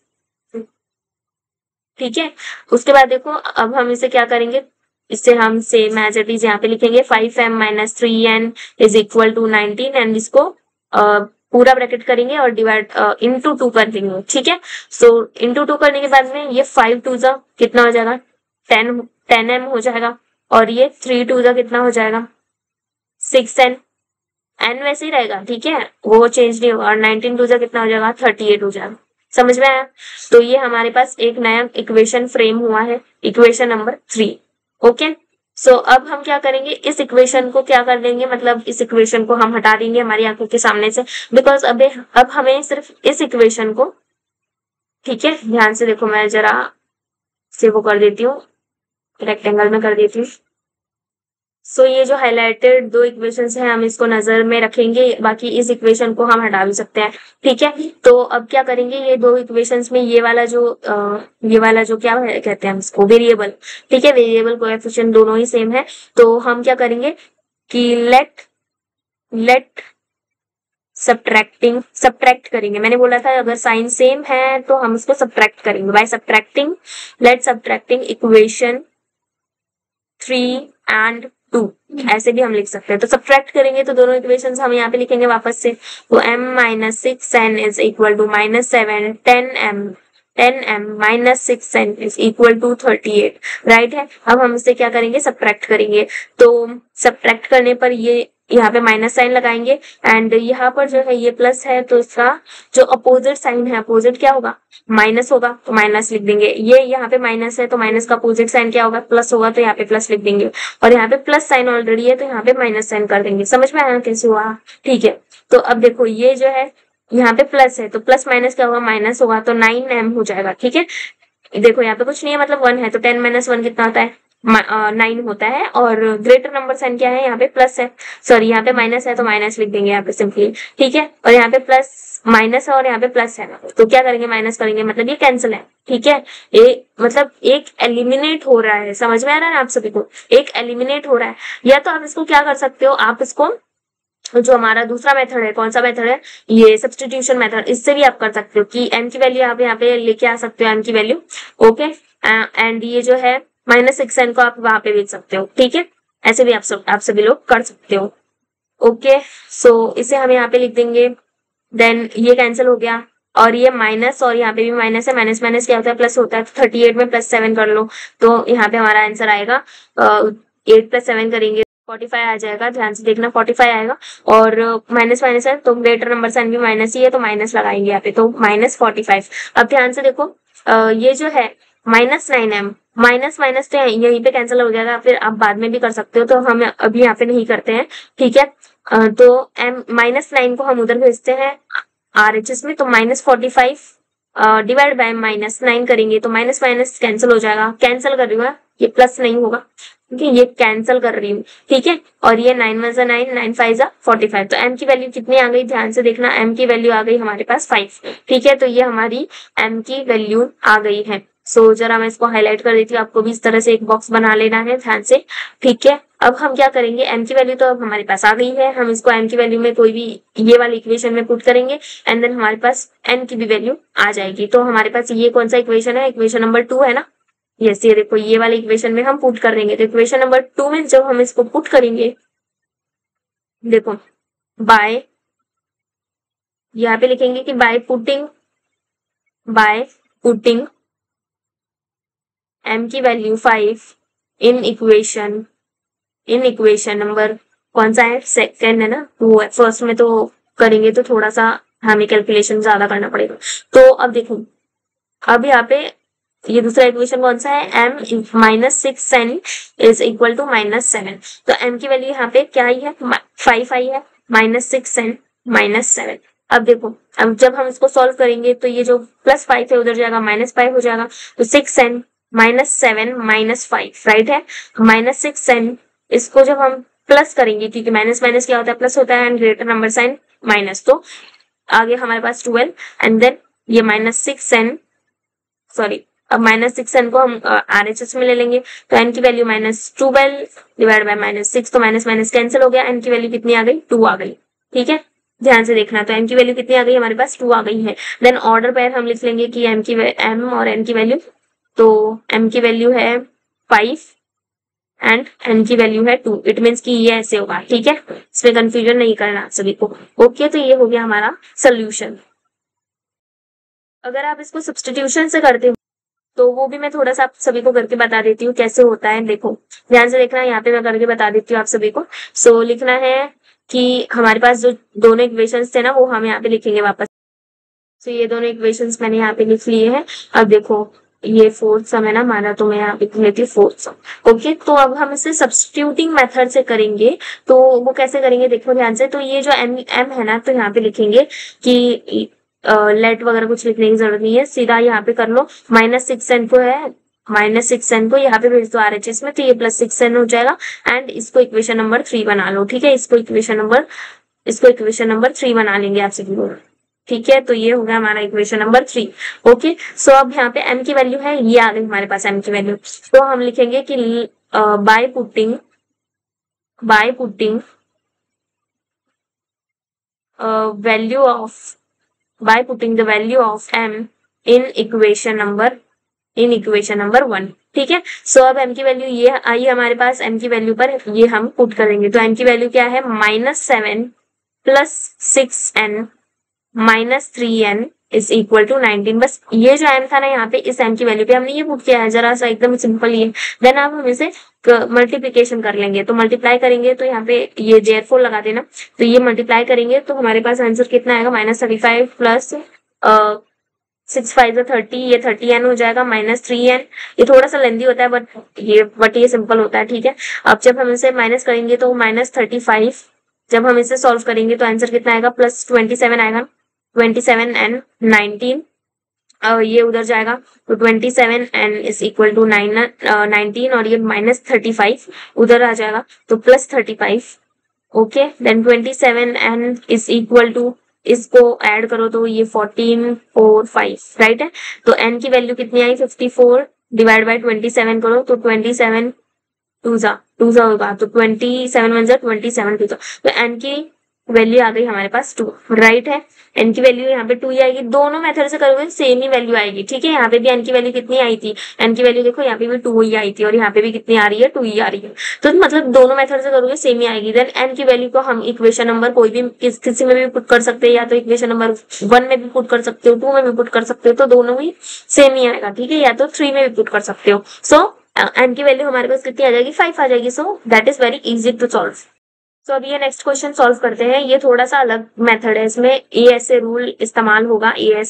ठीक है। उसके बाद देखो अब हम इसे क्या करेंगे, इससे हम सेम एज इट इज यहाँ पे लिखेंगे 5m minus 3n is equal to 19 and इसको पूरा ब्रैकेट करेंगे और डिवाइड इंटू 2 कर देंगे, ठीक है। सो इंटू 2 करने के बाद में ये 5 2 जा कितना हो जाएगा 10m हो जाएगा, और ये 3 2 जा कितना हो जाएगा 6n, एन वैसे ही रहेगा, ठीक है, वो चेंज नहीं होगा, और 19 टू जा कितना हो जाएगा 38 हो जाएगा। समझ में आया? तो ये हमारे पास एक नया इक्वेशन फ्रेम हुआ है, इक्वेशन नंबर 3। ओके, सो अब हम क्या करेंगे, इस इक्वेशन को क्या कर देंगे, मतलब इस इक्वेशन को हम हटा देंगे हमारी आंखों के सामने से, बिकॉज अब हमें सिर्फ इस इक्वेशन को, ठीक है, ध्यान से देखो, मैं जरा से वो कर देती हूँ, रेक्टेंगल में कर देती हूँ। सो ये जो हाईलाइटेड 2 इक्वेशंस हैं हम इसको नजर में रखेंगे, बाकी इस इक्वेशन को हम हटा भी सकते हैं, ठीक है। तो अब क्या करेंगे, ये 2 इक्वेशंस में ये वाला जो क्या है कहते हैं हम इसको वेरिएबल, ठीक है, वेरिएबल कोएफिशिएंट दोनों ही सेम है, तो हम क्या करेंगे कि लेट सब्ट्रैक्ट करेंगे। मैंने बोला था अगर साइन सेम है तो हम इसको सब्ट्रैक्ट करेंगे, बाय सब्ट्रैक्टिंग इक्वेशन 3 एंड 2, ऐसे भी हम लिख सकते हैं। तो सब्ट्रैक्ट करेंगे तो दोनों इक्वेशंस हम यहाँ पे लिखेंगे वापस से, तो m minus 6n is equal to minus 7, 10m minus 6n is equal to 38, right है। अब हम इसे क्या करेंगे, सब्ट्रैक्ट करेंगे, तो सब्ट्रैक्ट करने पर ये यहाँ पे माइनस साइन लगाएंगे एंड यहाँ पर जो है ये प्लस है, तो इसका जो अपोजिट साइन है, अपोजिट क्या होगा माइनस होगा, तो माइनस लिख देंगे। ये यहाँ पे माइनस है तो माइनस का अपोजिट साइन क्या होगा प्लस होगा, तो यहाँ पे प्लस लिख देंगे, और यहाँ पे प्लस साइन ऑलरेडी है तो यहाँ पे माइनस साइन कर देंगे। समझ में आया कैसे हुआ? ठीक है, तो अब देखो ये जो है यहाँ पे प्लस है तो प्लस माइनस क्या होगा माइनस होगा, तो 9m हो जाएगा, ठीक है। देखो यहाँ पे कुछ नहीं है, मतलब 1 है, तो 10 माइनस 1 कितना होता है 9 होता है, और ग्रेटर नंबर साइन क्या है यहाँ पे प्लस है, सॉरी यहाँ पे माइनस है तो माइनस लिख देंगे यहाँ पे सिंपली, ठीक है। और यहाँ पे प्लस माइनस है और यहाँ पे प्लस है, तो क्या करेंगे माइनस करेंगे, मतलब ये कैंसिल है, ठीक है। मतलब एक एलिमिनेट हो रहा है, समझ में आ रहा है ना आप सभी को, एक एलिमिनेट हो रहा है। या तो आप इसको क्या कर सकते हो, आप इसको जो हमारा दूसरा मेथड है, कौन सा मेथड है, ये सब्स्टिट्यूशन मेथड, इससे भी आप कर सकते हो कि m की वैल्यू आप यहाँ पे लेके आ सकते हो, m की वैल्यू, ओके, एंड ये जो है माइनस 6n को आप वहां पे भेज सकते हो, ठीक है। ऐसे भी आप सभी लोग कर सकते हो, ओके। सो इसे हम यहाँ पे लिख देंगे, देन ये कैंसिल हो गया, और ये माइनस और यहाँ पे भी माइनस है, माइनस माइनस क्या होता है प्लस होता है, तो 38 में प्लस 7 कर लो, तो यहाँ पे हमारा आंसर आएगा 8 प्लस 7 करेंगे 45 आ जाएगा, ध्यान से देखना 45 आएगा, और माइनस माइनस है तो ग्रेटर नंबर साइन भी माइनस ही है, तो माइनस लगाएंगे यहाँ पे, तो माइनस 45। अब ध्यान से देखो ये जो है माइनस 9m, माइनस माइनस तो यहीं पे कैंसिल हो जाएगा, फिर आप बाद में भी कर सकते हो, तो हम अभी यहाँ पे नहीं करते हैं, ठीक है। तो माइनस 9 को हम उधर भेजते हैं RHS में, तो माइनस 45 डिवाइड बाय माइनस 9 करेंगे तो माइनस माइनस कैंसिल हो जाएगा, कैंसिल कर रही हूँ ये प्लस नहीं होगा, ठीक है, ये कैंसिल कर रही हूँ, ठीक है। और ये 9 1 9, 9 5 45, तो m की वैल्यू कितनी आ गई, ध्यान से देखना, m की वैल्यू आ गई हमारे पास 5, ठीक है। तो ये हमारी m की वैल्यू आ गई है। सो जरा मैं इसको हाईलाइट कर देती हूँ, आपको भी इस तरह से एक बॉक्स बना लेना है ध्यान से, ठीक है। अब हम क्या करेंगे, m की वैल्यू तो अब हमारे पास आ गई है, हम इसको m की वैल्यू में कोई भी ये वाली इक्वेशन में पुट करेंगे एंड देन हमारे पास n की भी वैल्यू आ जाएगी। तो हमारे पास ये कौन सा इक्वेशन है, इक्वेशन नंबर 2 है ना, यस, ये देखो ये वाले इक्वेशन में हम पुट कर देंगे। तो इक्वेशन नंबर 2 में जब हम इसको पुट करेंगे, देखो बाय, यहाँ पे लिखेंगे कि बाय पुटिंग m की वैल्यू 5 इन इक्वेशन नंबर कौन सा है, सेकंड है ना, 2 है, फर्स्ट में तो करेंगे तो थोड़ा सा हमें कैलकुलेशन ज्यादा करना पड़ेगा। तो अब देखो, अब यहाँ पे ये दूसरा इक्वेशन कौन सा है, m minus 6n is equal to minus 7, तो m की वैल्यू यहाँ पे क्या आई है 5 आई है, माइनस 6n माइनस 7। अब देखो, अब जब हम इसको सॉल्व करेंगे तो ये जो प्लस 5 है उधर जाएगा माइनस 5 हो जाएगा, तो 6n माइनस 7 माइनस 5, राइट है, माइनस 6n, इसको जब हम प्लस करेंगे, क्योंकि माइनस माइनस क्या होता है प्लस होता है, and greater number sign minus, तो आगे हमारे पास 12 एंड देन ये माइनस 6n, सॉरी अब माइनस 6n को हम RHS में ले लेंगे, तो n की value minus 12 divide by minus 6, तो माइनस माइनस कैंसिल हो गया, n की वैल्यू कितनी आ गई 2 आ गई, ठीक है। ध्यान से देखना। तो m की वैल्यू कितनी आ गई हमारे पास, 2 आ गई है। देन ऑर्डर पेयर हम लिख लेंगे कि m और n की वैल्यू, तो m की वैल्यू है 5 एंड n की वैल्यू है 2। इट मीन्स कि ये ऐसे होगा, ठीक है, इसमें कंफ्यूजन नहीं करना सभी को। ओके, तो ये हो गया हमारा सोल्यूशन। अगर आप इसको सब्स्टिट्यूशन से करते हो तो वो भी मैं थोड़ा सा आप सभी को करके बता देती हूँ कैसे होता है। देखो ध्यान से देखना, यहाँ पे मैं करके बता देती हूँ आप सभी को। सो लिखना है कि हमारे पास जो दोनों इक्वेशंस थे ना वो हम यहाँ पे लिखेंगे वापस। तो ये दोनों इक्वेशंस मैंने यहाँ पे लिख लिए हैं। अब देखो ये फोर्थ सम है ना हमारा, तो मैं यहाँ पे लिख लेती हूँ फोर्थ सम। ओके, तो अब हम इसे सब्स्टिट्यूटिंग मेथड से करेंगे। तो वो कैसे करेंगे देखो ध्यान से। तो ये जो एम एम है ना, तो यहाँ पे लिखेंगे कि लेट वगैरह कुछ लिखने की जरूरत नहीं है, सीधा यहाँ पे कर लो। -6n को है, -6n को यहाँ पे भेज दो RHS में, तो ये +6n हो जाएगा। एंड इसको इक्वेशन नंबर 3 बना लो, ठीक है, इसको इक्वेशन नंबर 3 बना लेंगे आप सभी लोग, ठीक है। तो ये हो गया हमारा इक्वेशन नंबर 3। ओके, सो अब यहाँ पे m की वैल्यू है, ये आ गई हमारे पास m की वैल्यू। तो हम लिखेंगे कि by putting value of by putting the value of m in equation number 1, ठीक है। सो अब m की वैल्यू ये आई हमारे पास, m की वैल्यू पर ये हम पुट करेंगे। तो m की वैल्यू क्या है, -7 + 6n - 3n is equal to 19। बस ये जो m था ना यहाँ पे, इस m की वैल्यू पे हमने ये पुट किया है, जरा सा एकदम सिंपल ये। देन अब हम इसे मल्टीप्लीकेशन कर लेंगे, तो मल्टीप्लाई करेंगे तो यहाँ पे ये देयरफॉर लगा देना। तो ये मल्टीप्लाई करेंगे तो हमारे पास आंसर कितना आएगा, -35 प्लस 6 5 30, ये 30n हो जाएगा, -3n। ये थोड़ा सा लेंदी होता है बट ये सिंपल होता है, ठीक है। अब जब हम इसे माइनस करेंगे तो -35, जब हम इसे सॉल्व करेंगे तो आंसर कितना आएगा, +27 आएगा, 27 एंड 19 ये उधर जाएगा, तो 27 एंड इज इक्वल टू 19 और ये -35 उधर आ जाएगा, तो +35। Okay, then 27 and is equal to, इसको ऐड करो तो ये 14 4 5 राइट है। तो n की वैल्यू कितनी आई, 54 डिवाइड बाय 27 करो तो 27 2 जा होगा, तो 27 1 जा 27 2 जा, तो n की वैल्यू आ गई हमारे पास 2, राइट है। n की वैल्यू यहाँ पे 2 ही आएगी, दोनों मेथड से करोगे सेम ही वैल्यू आएगी, ठीक है। यहाँ पे भी n की वैल्यू कितनी आई थी, n की वैल्यू देखो यहाँ पे भी 2 ही आई थी और यहाँ पे भी कितनी आ रही है, 2 ही आ रही है। तो मतलब दोनों मेथड से करोगे सेम ही आएगी। देन n की वैल्यू को हम इक्वेशन नंबर कोई भी किसी में भी पुट कर सकते हैं, या तो इक्वेशन नंबर 1 में भी पुट कर सकते हो, 2 में भी पुट कर सकते हो, तो दोनों ही सेम ही आएगा, ठीक है, या तो 3 में भी पुट कर सकते हो। सो n की वैल्यू हमारे पास कितनी आ जाएगी, 5 आ जाएगी। So that is very easy to solve. तो अब ये नेक्स्ट क्वेश्चन सॉल्व करते हैं। ये थोड़ा सा अलग मेथड है, इसमें ASA रूल इस्तेमाल होगा।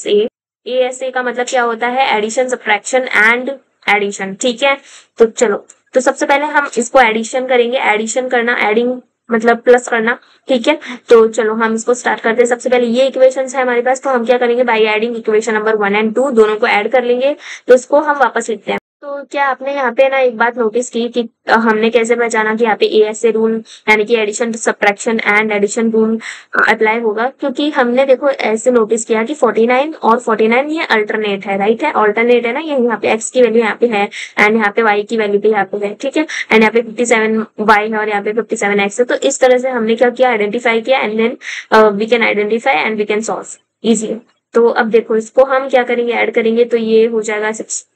ASA का मतलब क्या होता है, एडिशन सब्ट्रैक्शन एंड एडिशन, ठीक है। तो चलो, तो सबसे पहले हम इसको एडिशन करेंगे। एडिशन करना, एडिंग मतलब प्लस करना, ठीक है। तो चलो हम इसको स्टार्ट करते हैं। सबसे पहले ये इक्वेशंस है हमारे पास, तो हम क्या करेंगे, by adding equation number 1 and 2 दोनों को ऐड कर लेंगे। तो इसको हम वापस लिखते हैं। तो क्या आपने यहाँ पे ना एक बात नोटिस की कि हमने कैसे पहचाना कि यहाँ पे ASA रूल यानी कि addition subtraction and addition rule apply होगा, क्योंकि हमने देखो ऐसे नोटिस किया कि 49 और 49 ये अल्टरनेट है, राइट है, अल्टरनेट है ना, ये यहाँ पे x की वैल्यू यहाँ पे है एंड यहाँ पे y की वैल्यू भी यहाँ पे है, ठीक है, एंड यहाँ पे 57y है और यहाँ पे 57x है। तो इस तरह से हमने क्या किया, आइडेंटिफाई किया and then we can identify and we can solve easily. तो अब देखो इसको हम क्या करेंगे, ऐड करेंगे, तो ये हो जाएगा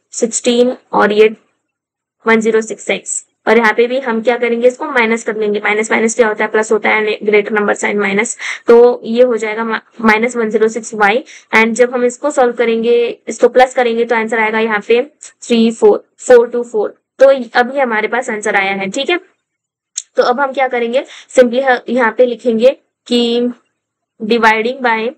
16 और ये 106x, और यहाँ पे भी हम क्या करेंगे, इसको माइनस कर लेंगे। माइनस माइनस क्या होता है, प्लस होता है, ग्रेटर नंबर साइन माइनस, तो ये हो जाएगा -106y। एंड जब हम इसको सॉल्व करेंगे, इसको प्लस करेंगे, तो आंसर आएगा यहाँ पे 424। तो अभी हमारे पास आंसर आया है, ठीक है। तो अब हम क्या करेंगे, सिंपली यहाँ पे लिखेंगे कि डिवाइडिंग बाय,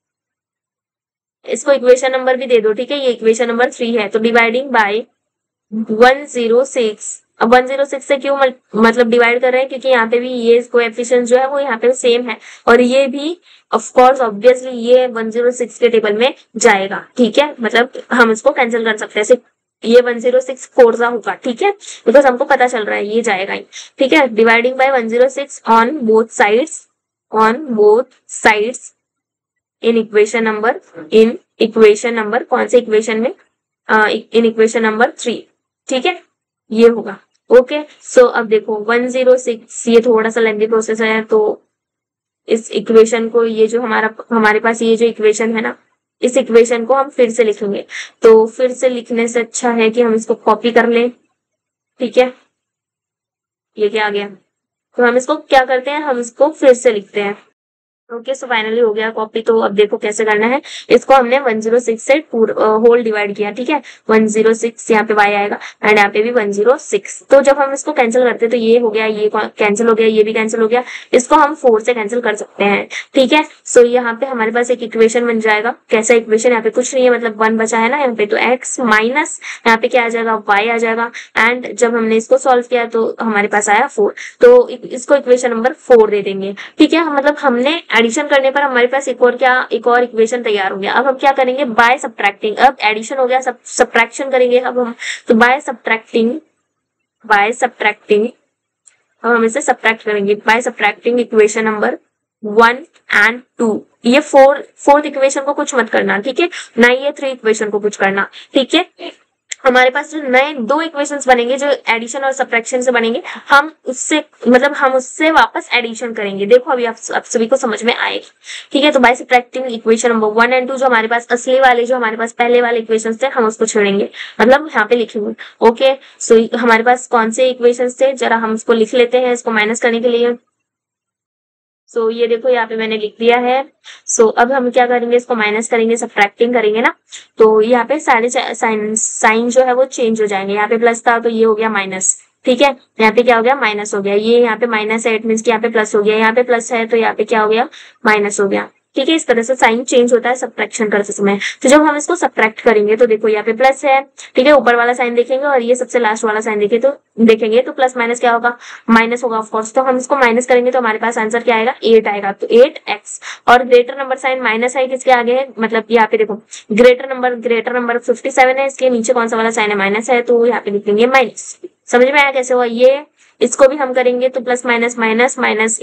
इसको इक्वेशन नंबर भी दे दो, ठीक है, ये इक्वेशन नंबर 3 है। तो डिवाइडिंग बाय 106, अब 106 से क्यों मतलब डिवाइड कर रहे हैं, क्योंकि यहाँ पे भी ये कोएफिशिएंट जो है वो यहाँ पे सेम है, और ये भी ऑफ कोर्स ऑब्वियसली ये 106 के टेबल में जाएगा, ठीक है। मतलब हम इसको कैंसिल कर सकते हैं, सिर्फ ये 106 फोर्जा होगा, ठीक है, बिकॉज हमको पता चल रहा है ये जाएगा ही, ठीक है। Dividing by 106 on both sides in equation number कौन से इक्वेशन में, इन इक्वेशन नंबर 3, ठीक है, ये होगा। ओके, सो अब देखो 106, ये थोड़ा सा लेंथी प्रोसेस है, तो इस इक्वेशन को, ये जो हमारे पास ये जो इक्वेशन है ना, इस इक्वेशन को हम फिर से लिखेंगे। तो फिर से लिखने से अच्छा है कि हम इसको कॉपी कर लें, ठीक है। ये क्या आ गया, तो हम इसको क्या करते हैं, हम इसको फिर से लिखते हैं। ओके, सो फाइनली हो गया कॉपी। तो अब देखो कैसे करना है, इसको हमने 106 से होल डिवाइड किया, ठीक है। 106 यहाँ पे y आएगा एंड यहाँ पे भी 106। तो जब हम इसको कैंसिल करते हैं तो ये हो गया, ये कैंसिल हो गया, ये भी कैंसिल हो गया, इसको हम 4 से कैंसिल कर सकते हैं, ठीक है। सो यहाँ पे हमारे पास एक इक्वेशन बन जाएगा। कैसा इक्वेशन, यहाँ पे कुछ नहीं है, मतलब 1 बचा है ना यहाँ पे, तो x माइनस यहाँ पे क्या आ जाएगा, y आ जाएगा। एंड जब हमने इसको सॉल्व किया तो हमारे पास आया 4, तो इसको इक्वेशन नंबर 4 दे देंगे, ठीक है। मतलब हमने एडिशन करने पर हमारे पास एक और इक्वेशन तैयार हो गया। अब हम क्या करेंगे, बाय सब्ट्रैक्टिंग, अब एडिशन हो गया, सब्ट्रैक्शन करेंगे अब हम। तो बाय सब्ट्रैक्टिंग अब हम इसे सब्ट्रैक्ट करेंगे, by subtracting equation number 1 and 2। ये फोर्थ इक्वेशन को कुछ मत करना, ठीक है, ना ये 3 इक्वेशन को कुछ करना, ठीक है। हमारे पास जो नए 2 इक्वेशंस बनेंगे जो एडिशन और सब्ट्रैक्शन से बनेंगे, हम उससे वापस एडिशन करेंगे। देखो अभी आप सभी को समझ में आएगा, ठीक है। तो by subtracting equation number 1 and 2, जो हमारे पास असली वाले, जो हमारे पास पहले वाले इक्वेशंस थे, हम उसको छोड़ेंगे, मतलब यहाँ पे लिखेंगे। ओके, सो हमारे पास कौन से इक्वेशंस थे, जरा हम इसको लिख लेते हैं इसको माइनस करने के लिए। सो ये देखो यहाँ पे मैंने लिख दिया है। सो अब हम क्या करेंगे, इसको माइनस करेंगे, सब्ट्रैक्टिंग करेंगे ना, तो यहाँ पे सारे साइन जो है वो चेंज हो जाएंगे। यहाँ पे प्लस था तो ये हो गया माइनस, ठीक है। यहाँ पे क्या हो गया, माइनस हो गया। ये यहाँ पे माइनस है, इट मीन्स कि यहाँ पे प्लस हो गया। यहाँ पे प्लस है तो यहाँ पे क्या हो गया, माइनस हो गया, ठीक है। इस तरह से साइन चेंज होता है सब्ट्रैक्शन करते समय। तो जब हम इसको सब्ट्रैक्ट करेंगे तो देखो यहाँ पे प्लस है, ठीक है, ऊपर वाला साइन देखेंगे और ये सबसे लास्ट वाला साइन देखेंगे तो प्लस माइनस क्या होगा, माइनस होगा ऑफकोर्स। तो हम इसको माइनस करेंगे तो हमारे पास आंसर क्या आएगा, 8 आएगा। तो 8x, और ग्रेटर नंबर साइन माइनस है किसके आगे है, मतलब यहाँ पे देखो ग्रेटर नंबर 57 है, इसके नीचे कौन सा वाला साइन है, माइनस है, तो यहाँ पे लिखेंगे माइनस। समझ में आया कैसे हुआ ये। इसको भी हम करेंगे तो plus minus minus minus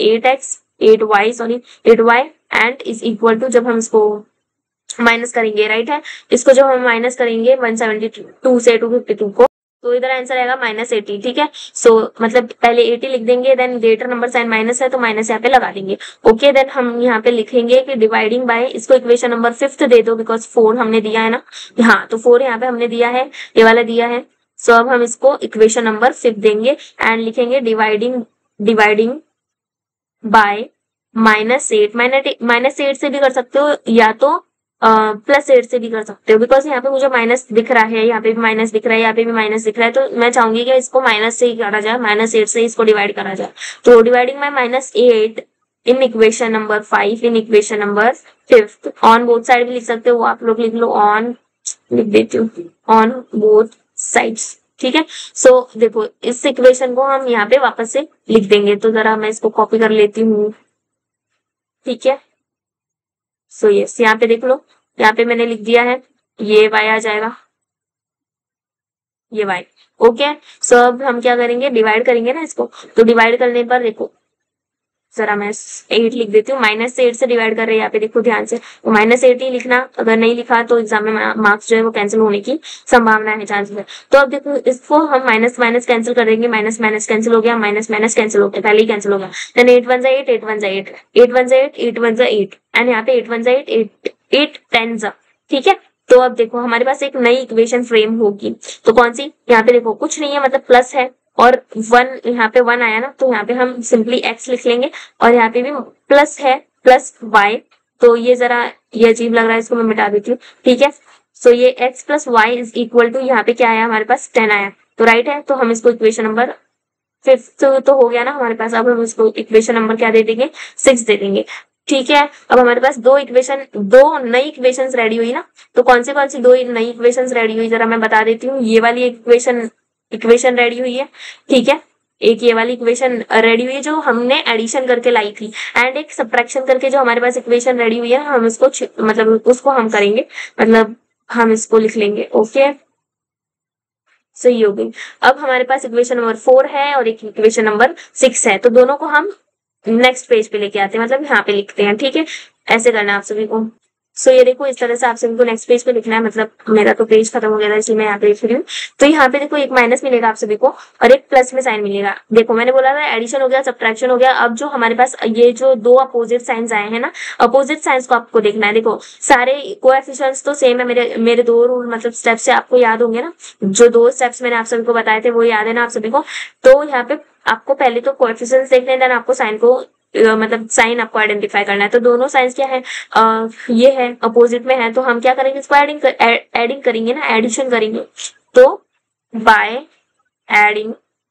8y and is equal to, जब हम इसको माइनस करेंगे, राइट है, इसको जब हम माइनस करेंगे 172 से 252 को, तो इधर आंसर आएगा -80, ठीक है। सो मतलब पहले 80 लिख देंगे, then greater number sign minus है तो माइनस यहाँ पे लगा देंगे। ओके, देन हम यहाँ पे लिखेंगे कि डिवाइडिंग बाय, इसको इक्वेशन नंबर 5 दे दो, बिकॉज 4 हमने दिया है ना, हाँ तो 4 यहाँ पे हमने दिया है, ये वाला दिया है। सो अब हम इसको इक्वेशन नंबर 5 देंगे एंड लिखेंगे डिवाइडिंग बाय -8। -8 से भी कर सकते हो या तो +8 से भी कर सकते हो, बिकॉज यहाँ पे मुझे माइनस दिख रहा है, यहाँ पे भी माइनस दिख रहा है, यहाँ पे भी माइनस दिख रहा है, तो मैं चाहूंगी कि इसको माइनस से ही करा जाए, -8 से इसको डिवाइड करा जाए। तो dividing by -8 in equation number 5, in equation number 5, on both side भी लिख सकते हो आप लोग, लिख लो ऑन, लिख देती हूँ ऑन बोथ साइड्स, ठीक है। सो देखो इस इक्वेशन को हम यहाँ पे वापस से लिख देंगे, तो जरा मैं इसको कॉपी कर लेती हूँ, ठीक है। सो यस, यहाँ पे देख लो, यहाँ पे मैंने लिख दिया है, ये y आ जाएगा, ये y। ओके, सो अब हम क्या करेंगे, डिवाइड करेंगे ना इसको, तो डिवाइड करने पर देखो जरा मैं 8 लिख देती हूँ, -8 से डिवाइड कर रहे हैं यहाँ पे, देखो ध्यान से, तो -8 ही लिखना, अगर नहीं लिखा तो एग्जाम में मार्क्स जो है वो कैंसिल होने की संभावना है, चांसेस है। तो अब देखो इसको हम माइनस माइनस कैंसिल कर देंगे, माइनस माइनस कैंसिल हो गया, माइनस माइनस कैंसिल हो गया, पहले ही कैंसिल हो गया। देन 8 1 8, 8 1 8, 8 1 8, 8 1 8, एंड यहाँ पे 8 1 8, 8 10, ठीक है। तो अब देखो हमारे पास एक नई इक्वेशन फ्रेम होगी, तो कौन सी, यहाँ पे देखो कुछ नहीं है, मतलब प्लस है और 1, यहाँ पे 1 आया ना, तो यहाँ पे हम सिंपली x लिख लेंगे, और यहाँ पे भी प्लस है, प्लस y, तो ये जरा ये अजीब लग रहा है, इसको मैं मिटा देती हूँ, ठीक है। सो ये x plus y is equal to, यहाँ पे क्या आया हमारे पास 10 आया, तो राइट है। तो हम इसको इक्वेशन नंबर 5 तो हो गया ना हमारे पास, अब हम इसको इक्वेशन नंबर क्या दे देंगे, 6 दे देंगे, ठीक है। अब हमारे पास दो नई इक्वेशंस रेडी हुई ना, तो कौन सी दो नई इक्वेशंस रेडी हुई, जरा मैं बता देती हूँ। ये वाली इक्वेशन रेडी हुई है, ठीक है, एक ये वाली इक्वेशन रेडी हुई है जो हमने एडिशन करके लाई थी, एंड एक सब्ट्रैक्शन करके जो हमारे पास इक्वेशन रेडी हुई है, हम इसको मतलब उसको हम करेंगे, मतलब हम इसको लिख लेंगे। ओके, सही हो गई। अब हमारे पास इक्वेशन नंबर 4 है और एक इक्वेशन नंबर 6 है, तो दोनों को हम नेक्स्ट पेज पे लेके आते हैं, मतलब यहाँ पे लिखते हैं, ठीक है। ऐसे करना आप सभी को। सो ये देखो इस तरह से आप सभी को नेक्स्ट पेज पे लिखना है, मतलब मेरा तो पेज खत्म हो गया था इसलिए मैं यहाँ पे लिख रही हूँ। तो यहाँ पे देखो एक माइनस मिलेगा आप सभी को और एक प्लस में साइन मिलेगा। देखो मैंने बोला था एडिशन हो गया, सब्ट्रैक्शन हो गया। अब जो हमारे पास ये जो दो अपोजिट साइंस आए हैं ना, अपोजिट साइंस को आपको देखना है। देखो सारे कोएफिशिएंट्स तो सेम है, मेरे दो रूल मतलब स्टेप्स से आपको याद होंगे ना, जो दो स्टेप्स मैंने आप सभी को बताए थे वो याद है ना आप सभी को। तो यहाँ पे आपको पहले तो कोएफिशिएंट्स देखने हैं, देन आपको साइन को मतलब साइन आपको आइडेंटिफाई करना है। तो दोनों साइंस क्या है, ये है अपोजिट में है, तो हम क्या करेंगे इसको एडिंग करेंगे ना, एडिशन करेंगे। तो बाय एडिंग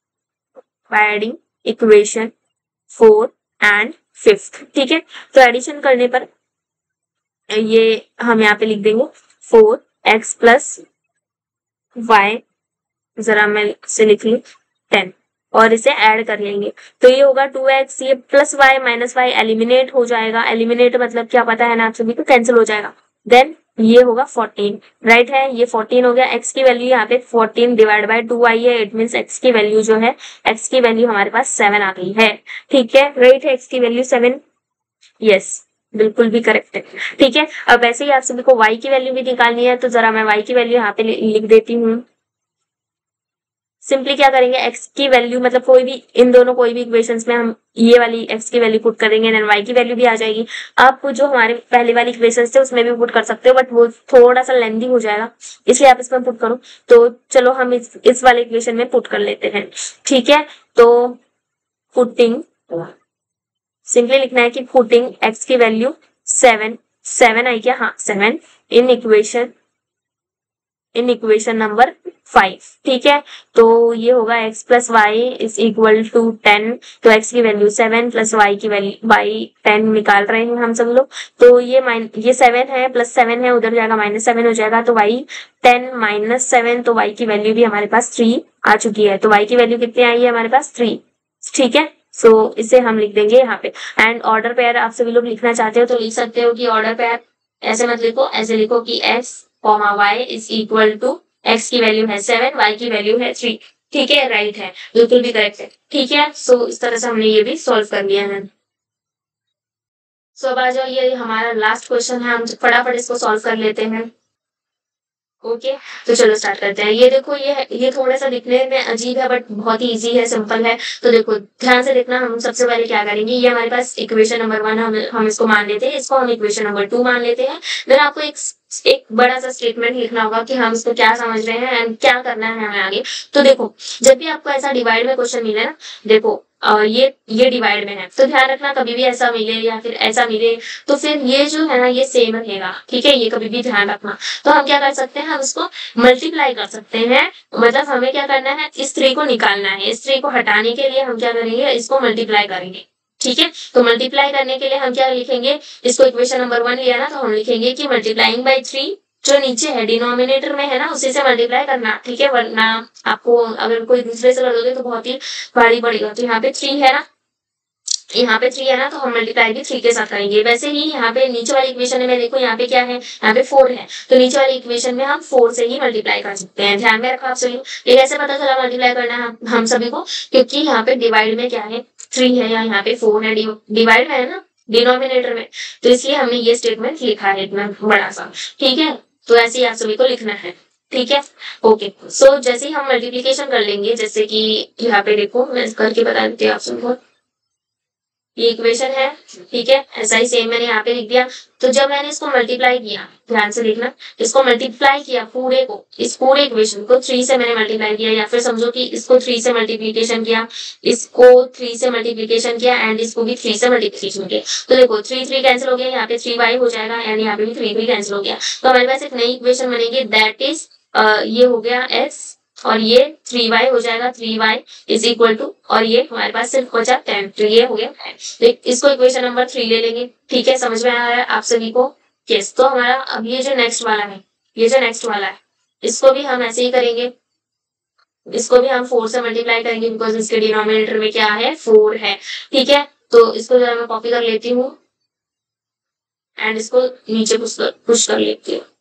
इक्वेशन 4 एंड 5, ठीक है। तो एडिशन करने पर ये हम यहाँ पे लिख देंगे 4x प्लस वाई, जरा मैं इसे लिख लूं 10 और इसे ऐड कर लेंगे। तो ये होगा 2x, ये plus y minus y eliminate हो जाएगा। एलिमिनेट मतलब क्या पता है ना आप सभी को, कैंसिल हो जाएगा। देन ये होगा 14, राइट है, ये 14 हो गया। x की वैल्यू यहाँ पे 14 डिवाइड बाय 2 आई है, इट मीन्स x की वैल्यू जो है, x की वैल्यू हमारे पास 7 आ गई है, ठीक है। राइट है, x की वैल्यू 7, यस बिल्कुल भी करेक्ट है, ठीक है। अब वैसे ही आप सभी को y की वैल्यू भी निकालनी है, तो जरा मैं y की वैल्यू यहाँ पे लिख देती हूँ। सिंपली क्या करेंगे, x की वैल्यू मतलब कोई भी इन दोनों कोई भी इक्वेशंस में हम ये वाली x की वैल्यू पुट करेंगे, देन y की वैल्यू भी आ जाएगी। आप जो हमारे पहले वाली इक्वेशंस थे उसमें भी पुट कर सकते हो, बट वो थोड़ा सा लेंदी हो जाएगा, इसलिए आप इसमें पुट करो। तो चलो हम इस वाले इक्वेशन में पुट कर लेते हैं, ठीक है। तो पुटिंग, सिंपली लिखना है कि पुटिंग x की वैल्यू 7 आई क्या, हाँ 7 इन इक्वेशन नंबर 5, ठीक है। तो ये होगा x plus y is equal to 10। तो x की वैल्यू 7 प्लस y की वैल्यू y 10 निकाल रहे हैं हम सब लोग। तो ये 7 है प्लस 7 है, उधर जाएगा -7 हो जाएगा। तो y 10 -7, तो y की वैल्यू भी हमारे पास 3 आ चुकी है। तो y की वैल्यू कितनी आई है हमारे पास 3, ठीक है। सो इसे हम लिख देंगे यहाँ पे। एंड ऑर्डर पेयर आप सभी लोग लिखना चाहते हो तो लिख सकते हो कि ऑर्डर पेयर ऐसे मत लिखो, ऐसे लिखो कि x y is equal to x की वैल्यू है 7, y की वैल्यू है 3, ठीक है। राइट है, बिल्कुल भी करेक्ट है, ठीक है। सो इस तरह से हमने ये भी सॉल्व कर लिया है। सो अब आ जाओ, ये हमारा लास्ट क्वेश्चन है, हम फटाफट इसको सॉल्व कर लेते हैं। ओके तो चलो स्टार्ट करते हैं। ये देखो ये थोड़ा सा दिखने में अजीब है बट बहुत ही इजी है, सिंपल है। तो देखो ध्यान से देखना, हम सबसे पहले क्या करेंगे, ये हमारे पास इक्वेशन नंबर 1 हम इसको मान लेते हैं, इसको हम इक्वेशन नंबर 2 मान लेते हैं। देन आपको एक बड़ा सा स्टेटमेंट लिखना होगा कि हम इसको क्या समझ रहे हैं एंड क्या करना है हमें आगे। तो देखो जब भी आपको ऐसा डिवाइड में क्वेश्चन मिले ना, देखो ये डिवाइड में है तो ध्यान रखना कभी भी ऐसा मिले या फिर ऐसा मिले तो फिर ये जो है ना ये सेम रहेगा, ठीक है, ये कभी भी ध्यान रखना। तो हम क्या कर सकते हैं, हम इसको मल्टीप्लाई कर सकते हैं। मतलब हमें क्या करना है, इस 3 को निकालना है, इस 3 को हटाने के लिए हम क्या करेंगे, इसको मल्टीप्लाई करेंगे, ठीक है। तो मल्टीप्लाई करने के लिए हम क्या लिखेंगे, इसको इक्वेशन नंबर 1 लिया ना, तो हम लिखेंगे कि मल्टीप्लाइंग बाय 3, जो नीचे है डिनोमिनेटर में है ना उसी से मल्टीप्लाई करना, ठीक है। वरना आपको अगर कोई दूसरे से कर दोगे तो बहुत ही भारी पड़ेगा। तो यहाँ पे 3 है ना, यहाँ पे 3 है ना, तो हम मल्टीप्लाई भी 3 के साथ करेंगे। वैसे ही यहाँ पे नीचे वाली इक्वेशन में देखो यहाँ पे क्या है, यहाँ पे 4 है, तो नीचे वाली इक्वेशन में हम 4 से ही मल्टीप्लाई कर सकते हैं। ध्यान में रखो आप सभी। ये कैसे पता चला मल्टीप्लाई करना है हम सभी को, क्योंकि यहाँ पे डिवाइड में क्या है 3 है या यहाँ पे 4 है, डिवाइड में है ना डिनोमिनेटर में, तो इसलिए हमने ये स्टेटमेंट लिखा है इतना बड़ा सा, ठीक है। तो ऐसे ही आप सभी को लिखना है, ठीक है। ओके सो जैसे ही हम मल्टीप्लीकेशन कर लेंगे, जैसे कि यहाँ पे देखो मैं करके बता देती हूँ आप सबको, ये इक्वेशन है, ठीक है, ऐसा ही सेम मैंने यहाँ पे लिख दिया। तो जब मैंने इसको मल्टीप्लाई किया, ध्यान से देखना, इसको मल्टीप्लाई किया पूरे को, इस पूरे इक्वेशन को 3 से मैंने मल्टीप्लाई किया, या फिर समझो कि इसको 3 से मल्टीप्लीकेशन किया, इसको 3 से मल्टीप्लीकेशन किया एंड इसको भी 3 से मल्टीप्लीकेशन किया। तो देखो 3 कैंसिल हो गया, यहाँ पे 3y हो जाएगा एंड यहाँ पे भी 3 कैंसिल हो गया। तो हमारे पास एक नई इक्वेशन बनेगी, दैट इज ये हो गया x और ये 3y हो जाएगा, 3y इज इक्वल टू, और ये हमारे पास सिर्फ बचा 10, तो ये हो गया 10। तो इसको इक्वेशन नंबर 3 ले लेंगे, ठीक है। समझ में आ रहा है आप सभी को? यस। तो हमारा अब ये जो नेक्स्ट वाला है, ये जो नेक्स्ट वाला है, इसको भी हम ऐसे ही करेंगे, इसको भी हम 4 से मल्टीप्लाई करेंगे बिकॉज इसके डिनोमिनेटर में क्या है 4 है, ठीक है। तो इसको जरा मैं कॉपी कर लेती हूँ एंड इसको नीचे पुश कर लेती हूँ,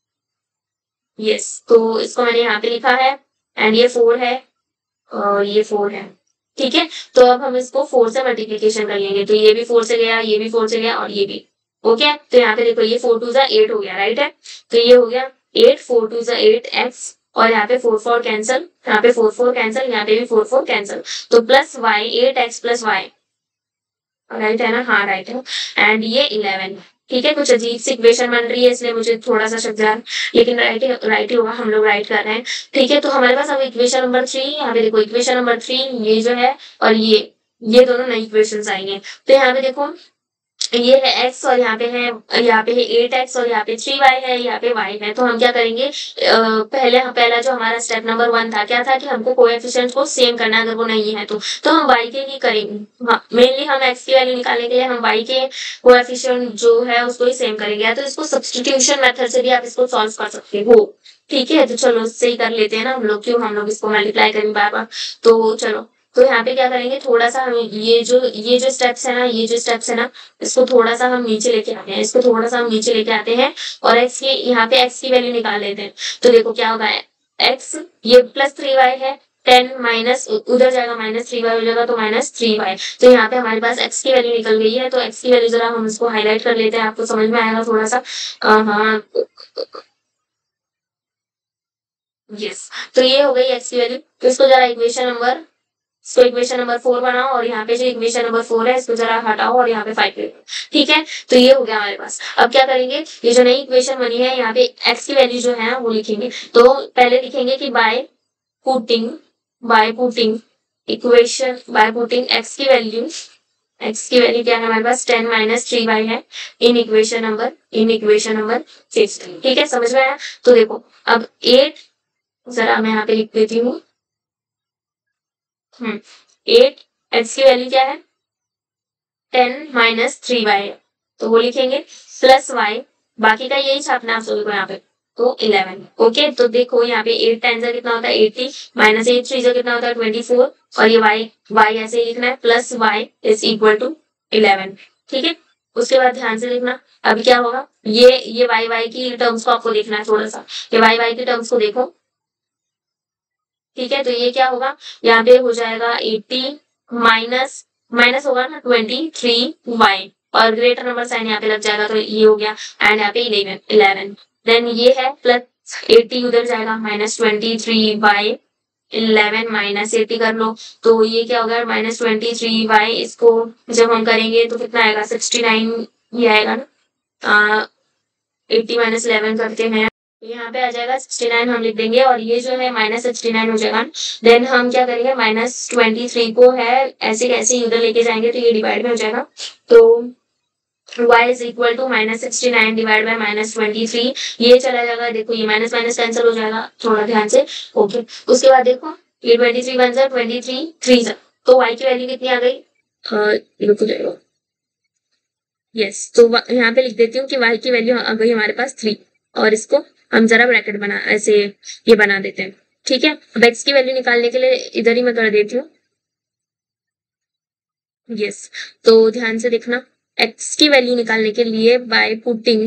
यस। तो इसको मैंने यहाँ पे लिखा है एंड ये 4 है और ये 4 है, ठीक है। तो अब हम इसको 4 से मल्टीप्लीकेशन कर लेंगे, तो ये भी 4 से गया, ये भी 4 से गया और ये भी, ओके, तो यहाँ पे देखो ये 4 2 8 हो गया, राइट है। तो ये हो गया 8, 4 2 8 एक्स, और यहाँ पे 4 4 कैंसल, यहाँ पे 4 4 कैंसल, यहाँ पे भी 4 4 कैंसल, तो plus y 8x plus y, right है ना, हाँ राइट है। एंड ये 11, ठीक है। कुछ अजीब सी इक्वेशन बन रही है इसलिए मुझे थोड़ा सा शक जा, लेकिन राइट ही होगा, हम लोग राइट कर रहे हैं, ठीक है। तो हमारे पास अब इक्वेशन नंबर 3, यहाँ पे देखो इक्वेशन नंबर 3 ये जो है, और ये दोनों नई इक्वेशन आएंगे। तो यहाँ पे देखो ये है x, और यहाँ पे है 8x, और यहाँ पे 3y है, यहाँ पे y है। तो हम क्या करेंगे, पहला जो हमारा स्टेप नंबर 1 था, क्या था कि हमको कोएफिशिएंट को सेम करना है, अगर वो नहीं है तो हम y के ही करेंगे। हाँ, मेनली हम x की वैल्यू निकालने के लिए हम y के कोएफिशिएंट जो है उसको ही सेम करेंगे, या तो इसको सब्स्टिट्यूशन मेथड से भी आप इसको सॉल्व कर सकते हो, ठीक है। तो चलो उससे ही कर लेते हैं ना हम लोग, क्यों हम लोग इसको मल्टीप्लाई करेंगे बार बार। तो चलो, तो यहाँ पे क्या करेंगे, थोड़ा सा हम ये जो स्टेप्स है ना, इसको थोड़ा सा हम नीचे लेके आते हैं, इसको थोड़ा सा हम नीचे लेके आते हैं, और यहाँ पे x की वैल्यू निकाल लेते हैं। तो देखो क्या होगा, x ये प्लस 3y है, 10 माइनस उधर जाएगा, माइनस 3y हो जाएगा, तो माइनस 3y। तो यहाँ पे हमारे पास x की वैल्यू निकल गई है। तो x की वैल्यू जरा हम इसको हाईलाइट कर लेते हैं, आपको समझ में आएगा थोड़ा सा। हाँ, यस, तो ये हो गई x की वैल्यू। तो इसको जरा इक्वेशन नंबर 4 बनाओ, और यहाँ पे जो इक्वेशन नंबर 4 है इसको जरा हटाओ, और यहाँ पे 5 ले लो, ठीक है। तो ये हो गया हमारे पास। अब क्या करेंगे, ये जो नई इक्वेशन बनी है, यहाँ पे x की वैल्यू जो है ना वो लिखेंगे। तो पहले लिखेंगे कि by putting equation, by putting x की वैल्यू क्या है हमारे पास, 10 माइनस 3y है, इन इक्वेशन नंबर 6, ठीक है, समझ में आया। तो देखो अब 8, जरा मैं यहाँ पे लिख देती हूँ, 8 x की वैल्यू क्या है, 10 माइनस 3y है, तो वो लिखेंगे प्लस y, बाकी का यही छापना है आप सभी को यहाँ पे, तो 11। ओके, तो देखो यहाँ पे 8 टाइम्स कितना होता है 80, माइनस 8 3 कितना होता है 24, और ये y ऐसे ही लिखना है, plus y is equal to 11, ठीक है। उसके बाद ध्यान से देखना, अब क्या होगा, ये y की टर्म्स को आपको देखना है थोड़ा सा, ये y की टर्म्स को देखो, ठीक है। तो ये क्या होगा, यहाँ पे हो जाएगा 80 माइनस माइनस होगा ना 23y, और ग्रेटर नंबर साइन यहाँ पे लग जाएगा, तो ये हो गया, एंड यहाँ पे 11 देन ये है प्लस 80 उधर जाएगा, माइनस 23/11 माइनस 80 कर लो, तो ये क्या होगा, माइनस 23y, इसको जब हम करेंगे तो कितना आएगा 69, ये आएगा ना, 80 माइनस 11 करते हैं, यहाँ पे आ जाएगा 69 हम लिख देंगे, और ये जो है माइनस 69 हो जाएगा। देन हम क्या करेंगे, माइनस 23 को है ऐसे कैसे उधर लेके जाएंगे, तो ये डिवाइड में हो जाएगा, तो y is equal to minus 69 divide by minus 23, ये चला जाएगा, देखो ये माइनस माइनस कैंसिल हो जाएगा, थोड़ा ध्यान से। ओके, उसके बाद देखो ये 23 बन जाए 23 3 जा, तो y की वैल्यू कितनी आ गई, रुक जाएगा, यस, तो यहाँ पे लिख देती हूँ कि y की वैल्यू आ गई हमारे पास 3, और इसको हम जरा ब्रैकेट बना ऐसे ये बना देते हैं, ठीक है। अब x की वैल्यू निकालने के लिए इधर ही मैं कर देती हूँ, यस। तो ध्यान से देखना, x की वैल्यू निकालने के लिए बाय पुटिंग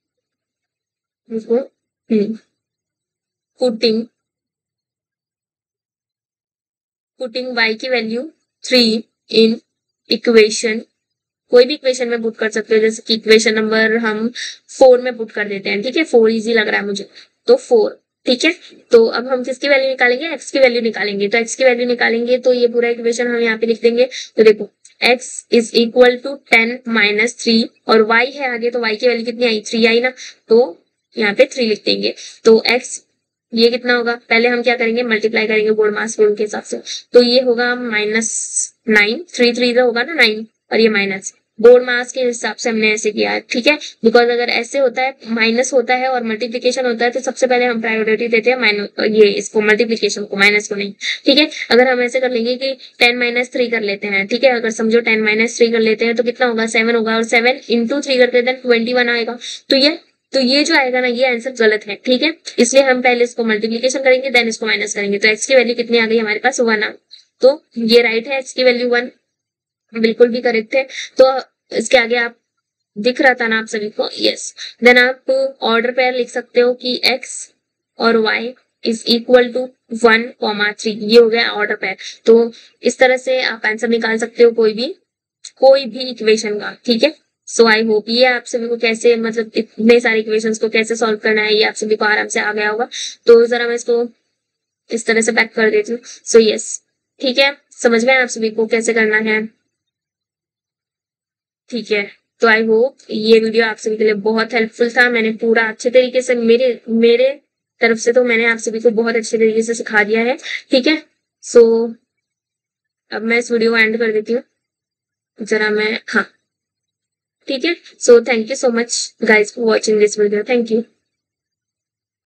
y की वैल्यू 3 इन इक्वेशन, कोई भी इक्वेशन में पुट कर सकते हो, जैसे कि इक्वेशन नंबर हम 4 में पुट कर देते हैं, ठीक है, 4 इजी लग रहा है मुझे, तो 4, ठीक है। तो अब हम किसकी वैल्यू निकालेंगे, x की वैल्यू निकालेंगे, तो x की वैल्यू निकालेंगे तो ये पूरा इक्वेशन हम यहाँ पे लिख देंगे। तो देखो x is equal to 10 minus 3, और y है आगे, तो y की वैल्यू कितनी आई 3 आई ना, तो यहाँ पे 3 लिख देंगे। तो x ये कितना होगा, पहले हम क्या करेंगे, मल्टीप्लाई करेंगे बोर्ड मास रूल के हिसाब से, तो ये होगा -9, 3 3 होगा ना 9, और ये माइनस, बोर्ड मास के हिसाब से हमने ऐसे किया है, ठीक है। बिकॉज अगर ऐसे होता है, माइनस होता है और मल्टीप्लीकेशन होता है, तो सबसे पहले हम प्रायोरिटी देते हैं ये इसको मल्टीप्लीकेशन को, माइनस को नहीं, ठीक है। अगर हम ऐसे कर लेंगे कि 10 माइनस 3 कर लेते हैं, ठीक है, अगर समझो 10 माइनस 3 कर लेते हैं तो कितना होगा 7 होगा, और 7 इंटू 3 करते हैं 21 आएगा, तो ये जो आएगा ना ये आंसर गलत है, ठीक है। इसलिए हम पहले इसको मल्टीप्लीकेशन करेंगे देन इसको माइनस करेंगे, तो x की वैल्यू कितनी आ गई हमारे पास 1 तो ये राइट है, x की वैल्यू 1 बिल्कुल भी करेक्ट है। तो इसके आगे आप दिख रहा था ना आप सभी को, यस। देन आप ऑर्डर पेयर लिख सकते हो कि x और y इज इक्वल टू 1,3, ये हो गया ऑर्डर पेयर। तो इस तरह से आप आंसर निकाल सकते हो कोई भी इक्वेशन का, ठीक है। सो आई होप ये आप सभी को कैसे मतलब इतने सारे इक्वेशंस को कैसे सॉल्व करना है ये आप सभी को आराम से आ गया होगा। तो जरा मैं इसको इस तरह से पैक कर देती हूँ। सो यस, ठीक है, समझ में आया आप सभी को कैसे करना है। ठीक है, तो आई होप ये वीडियो आप सभी के लिए बहुत हेल्पफुल था। मैंने पूरा अच्छे तरीके से मेरे मेरे तरफ से तो मैंने आप सभी को बहुत अच्छे तरीके से सिखा दिया है। ठीक है, सो अब मैं इस वीडियो को एंड कर देती हूँ। जरा मैं, हाँ, ठीक है, so thank you so much guys for watching this video. Thank you.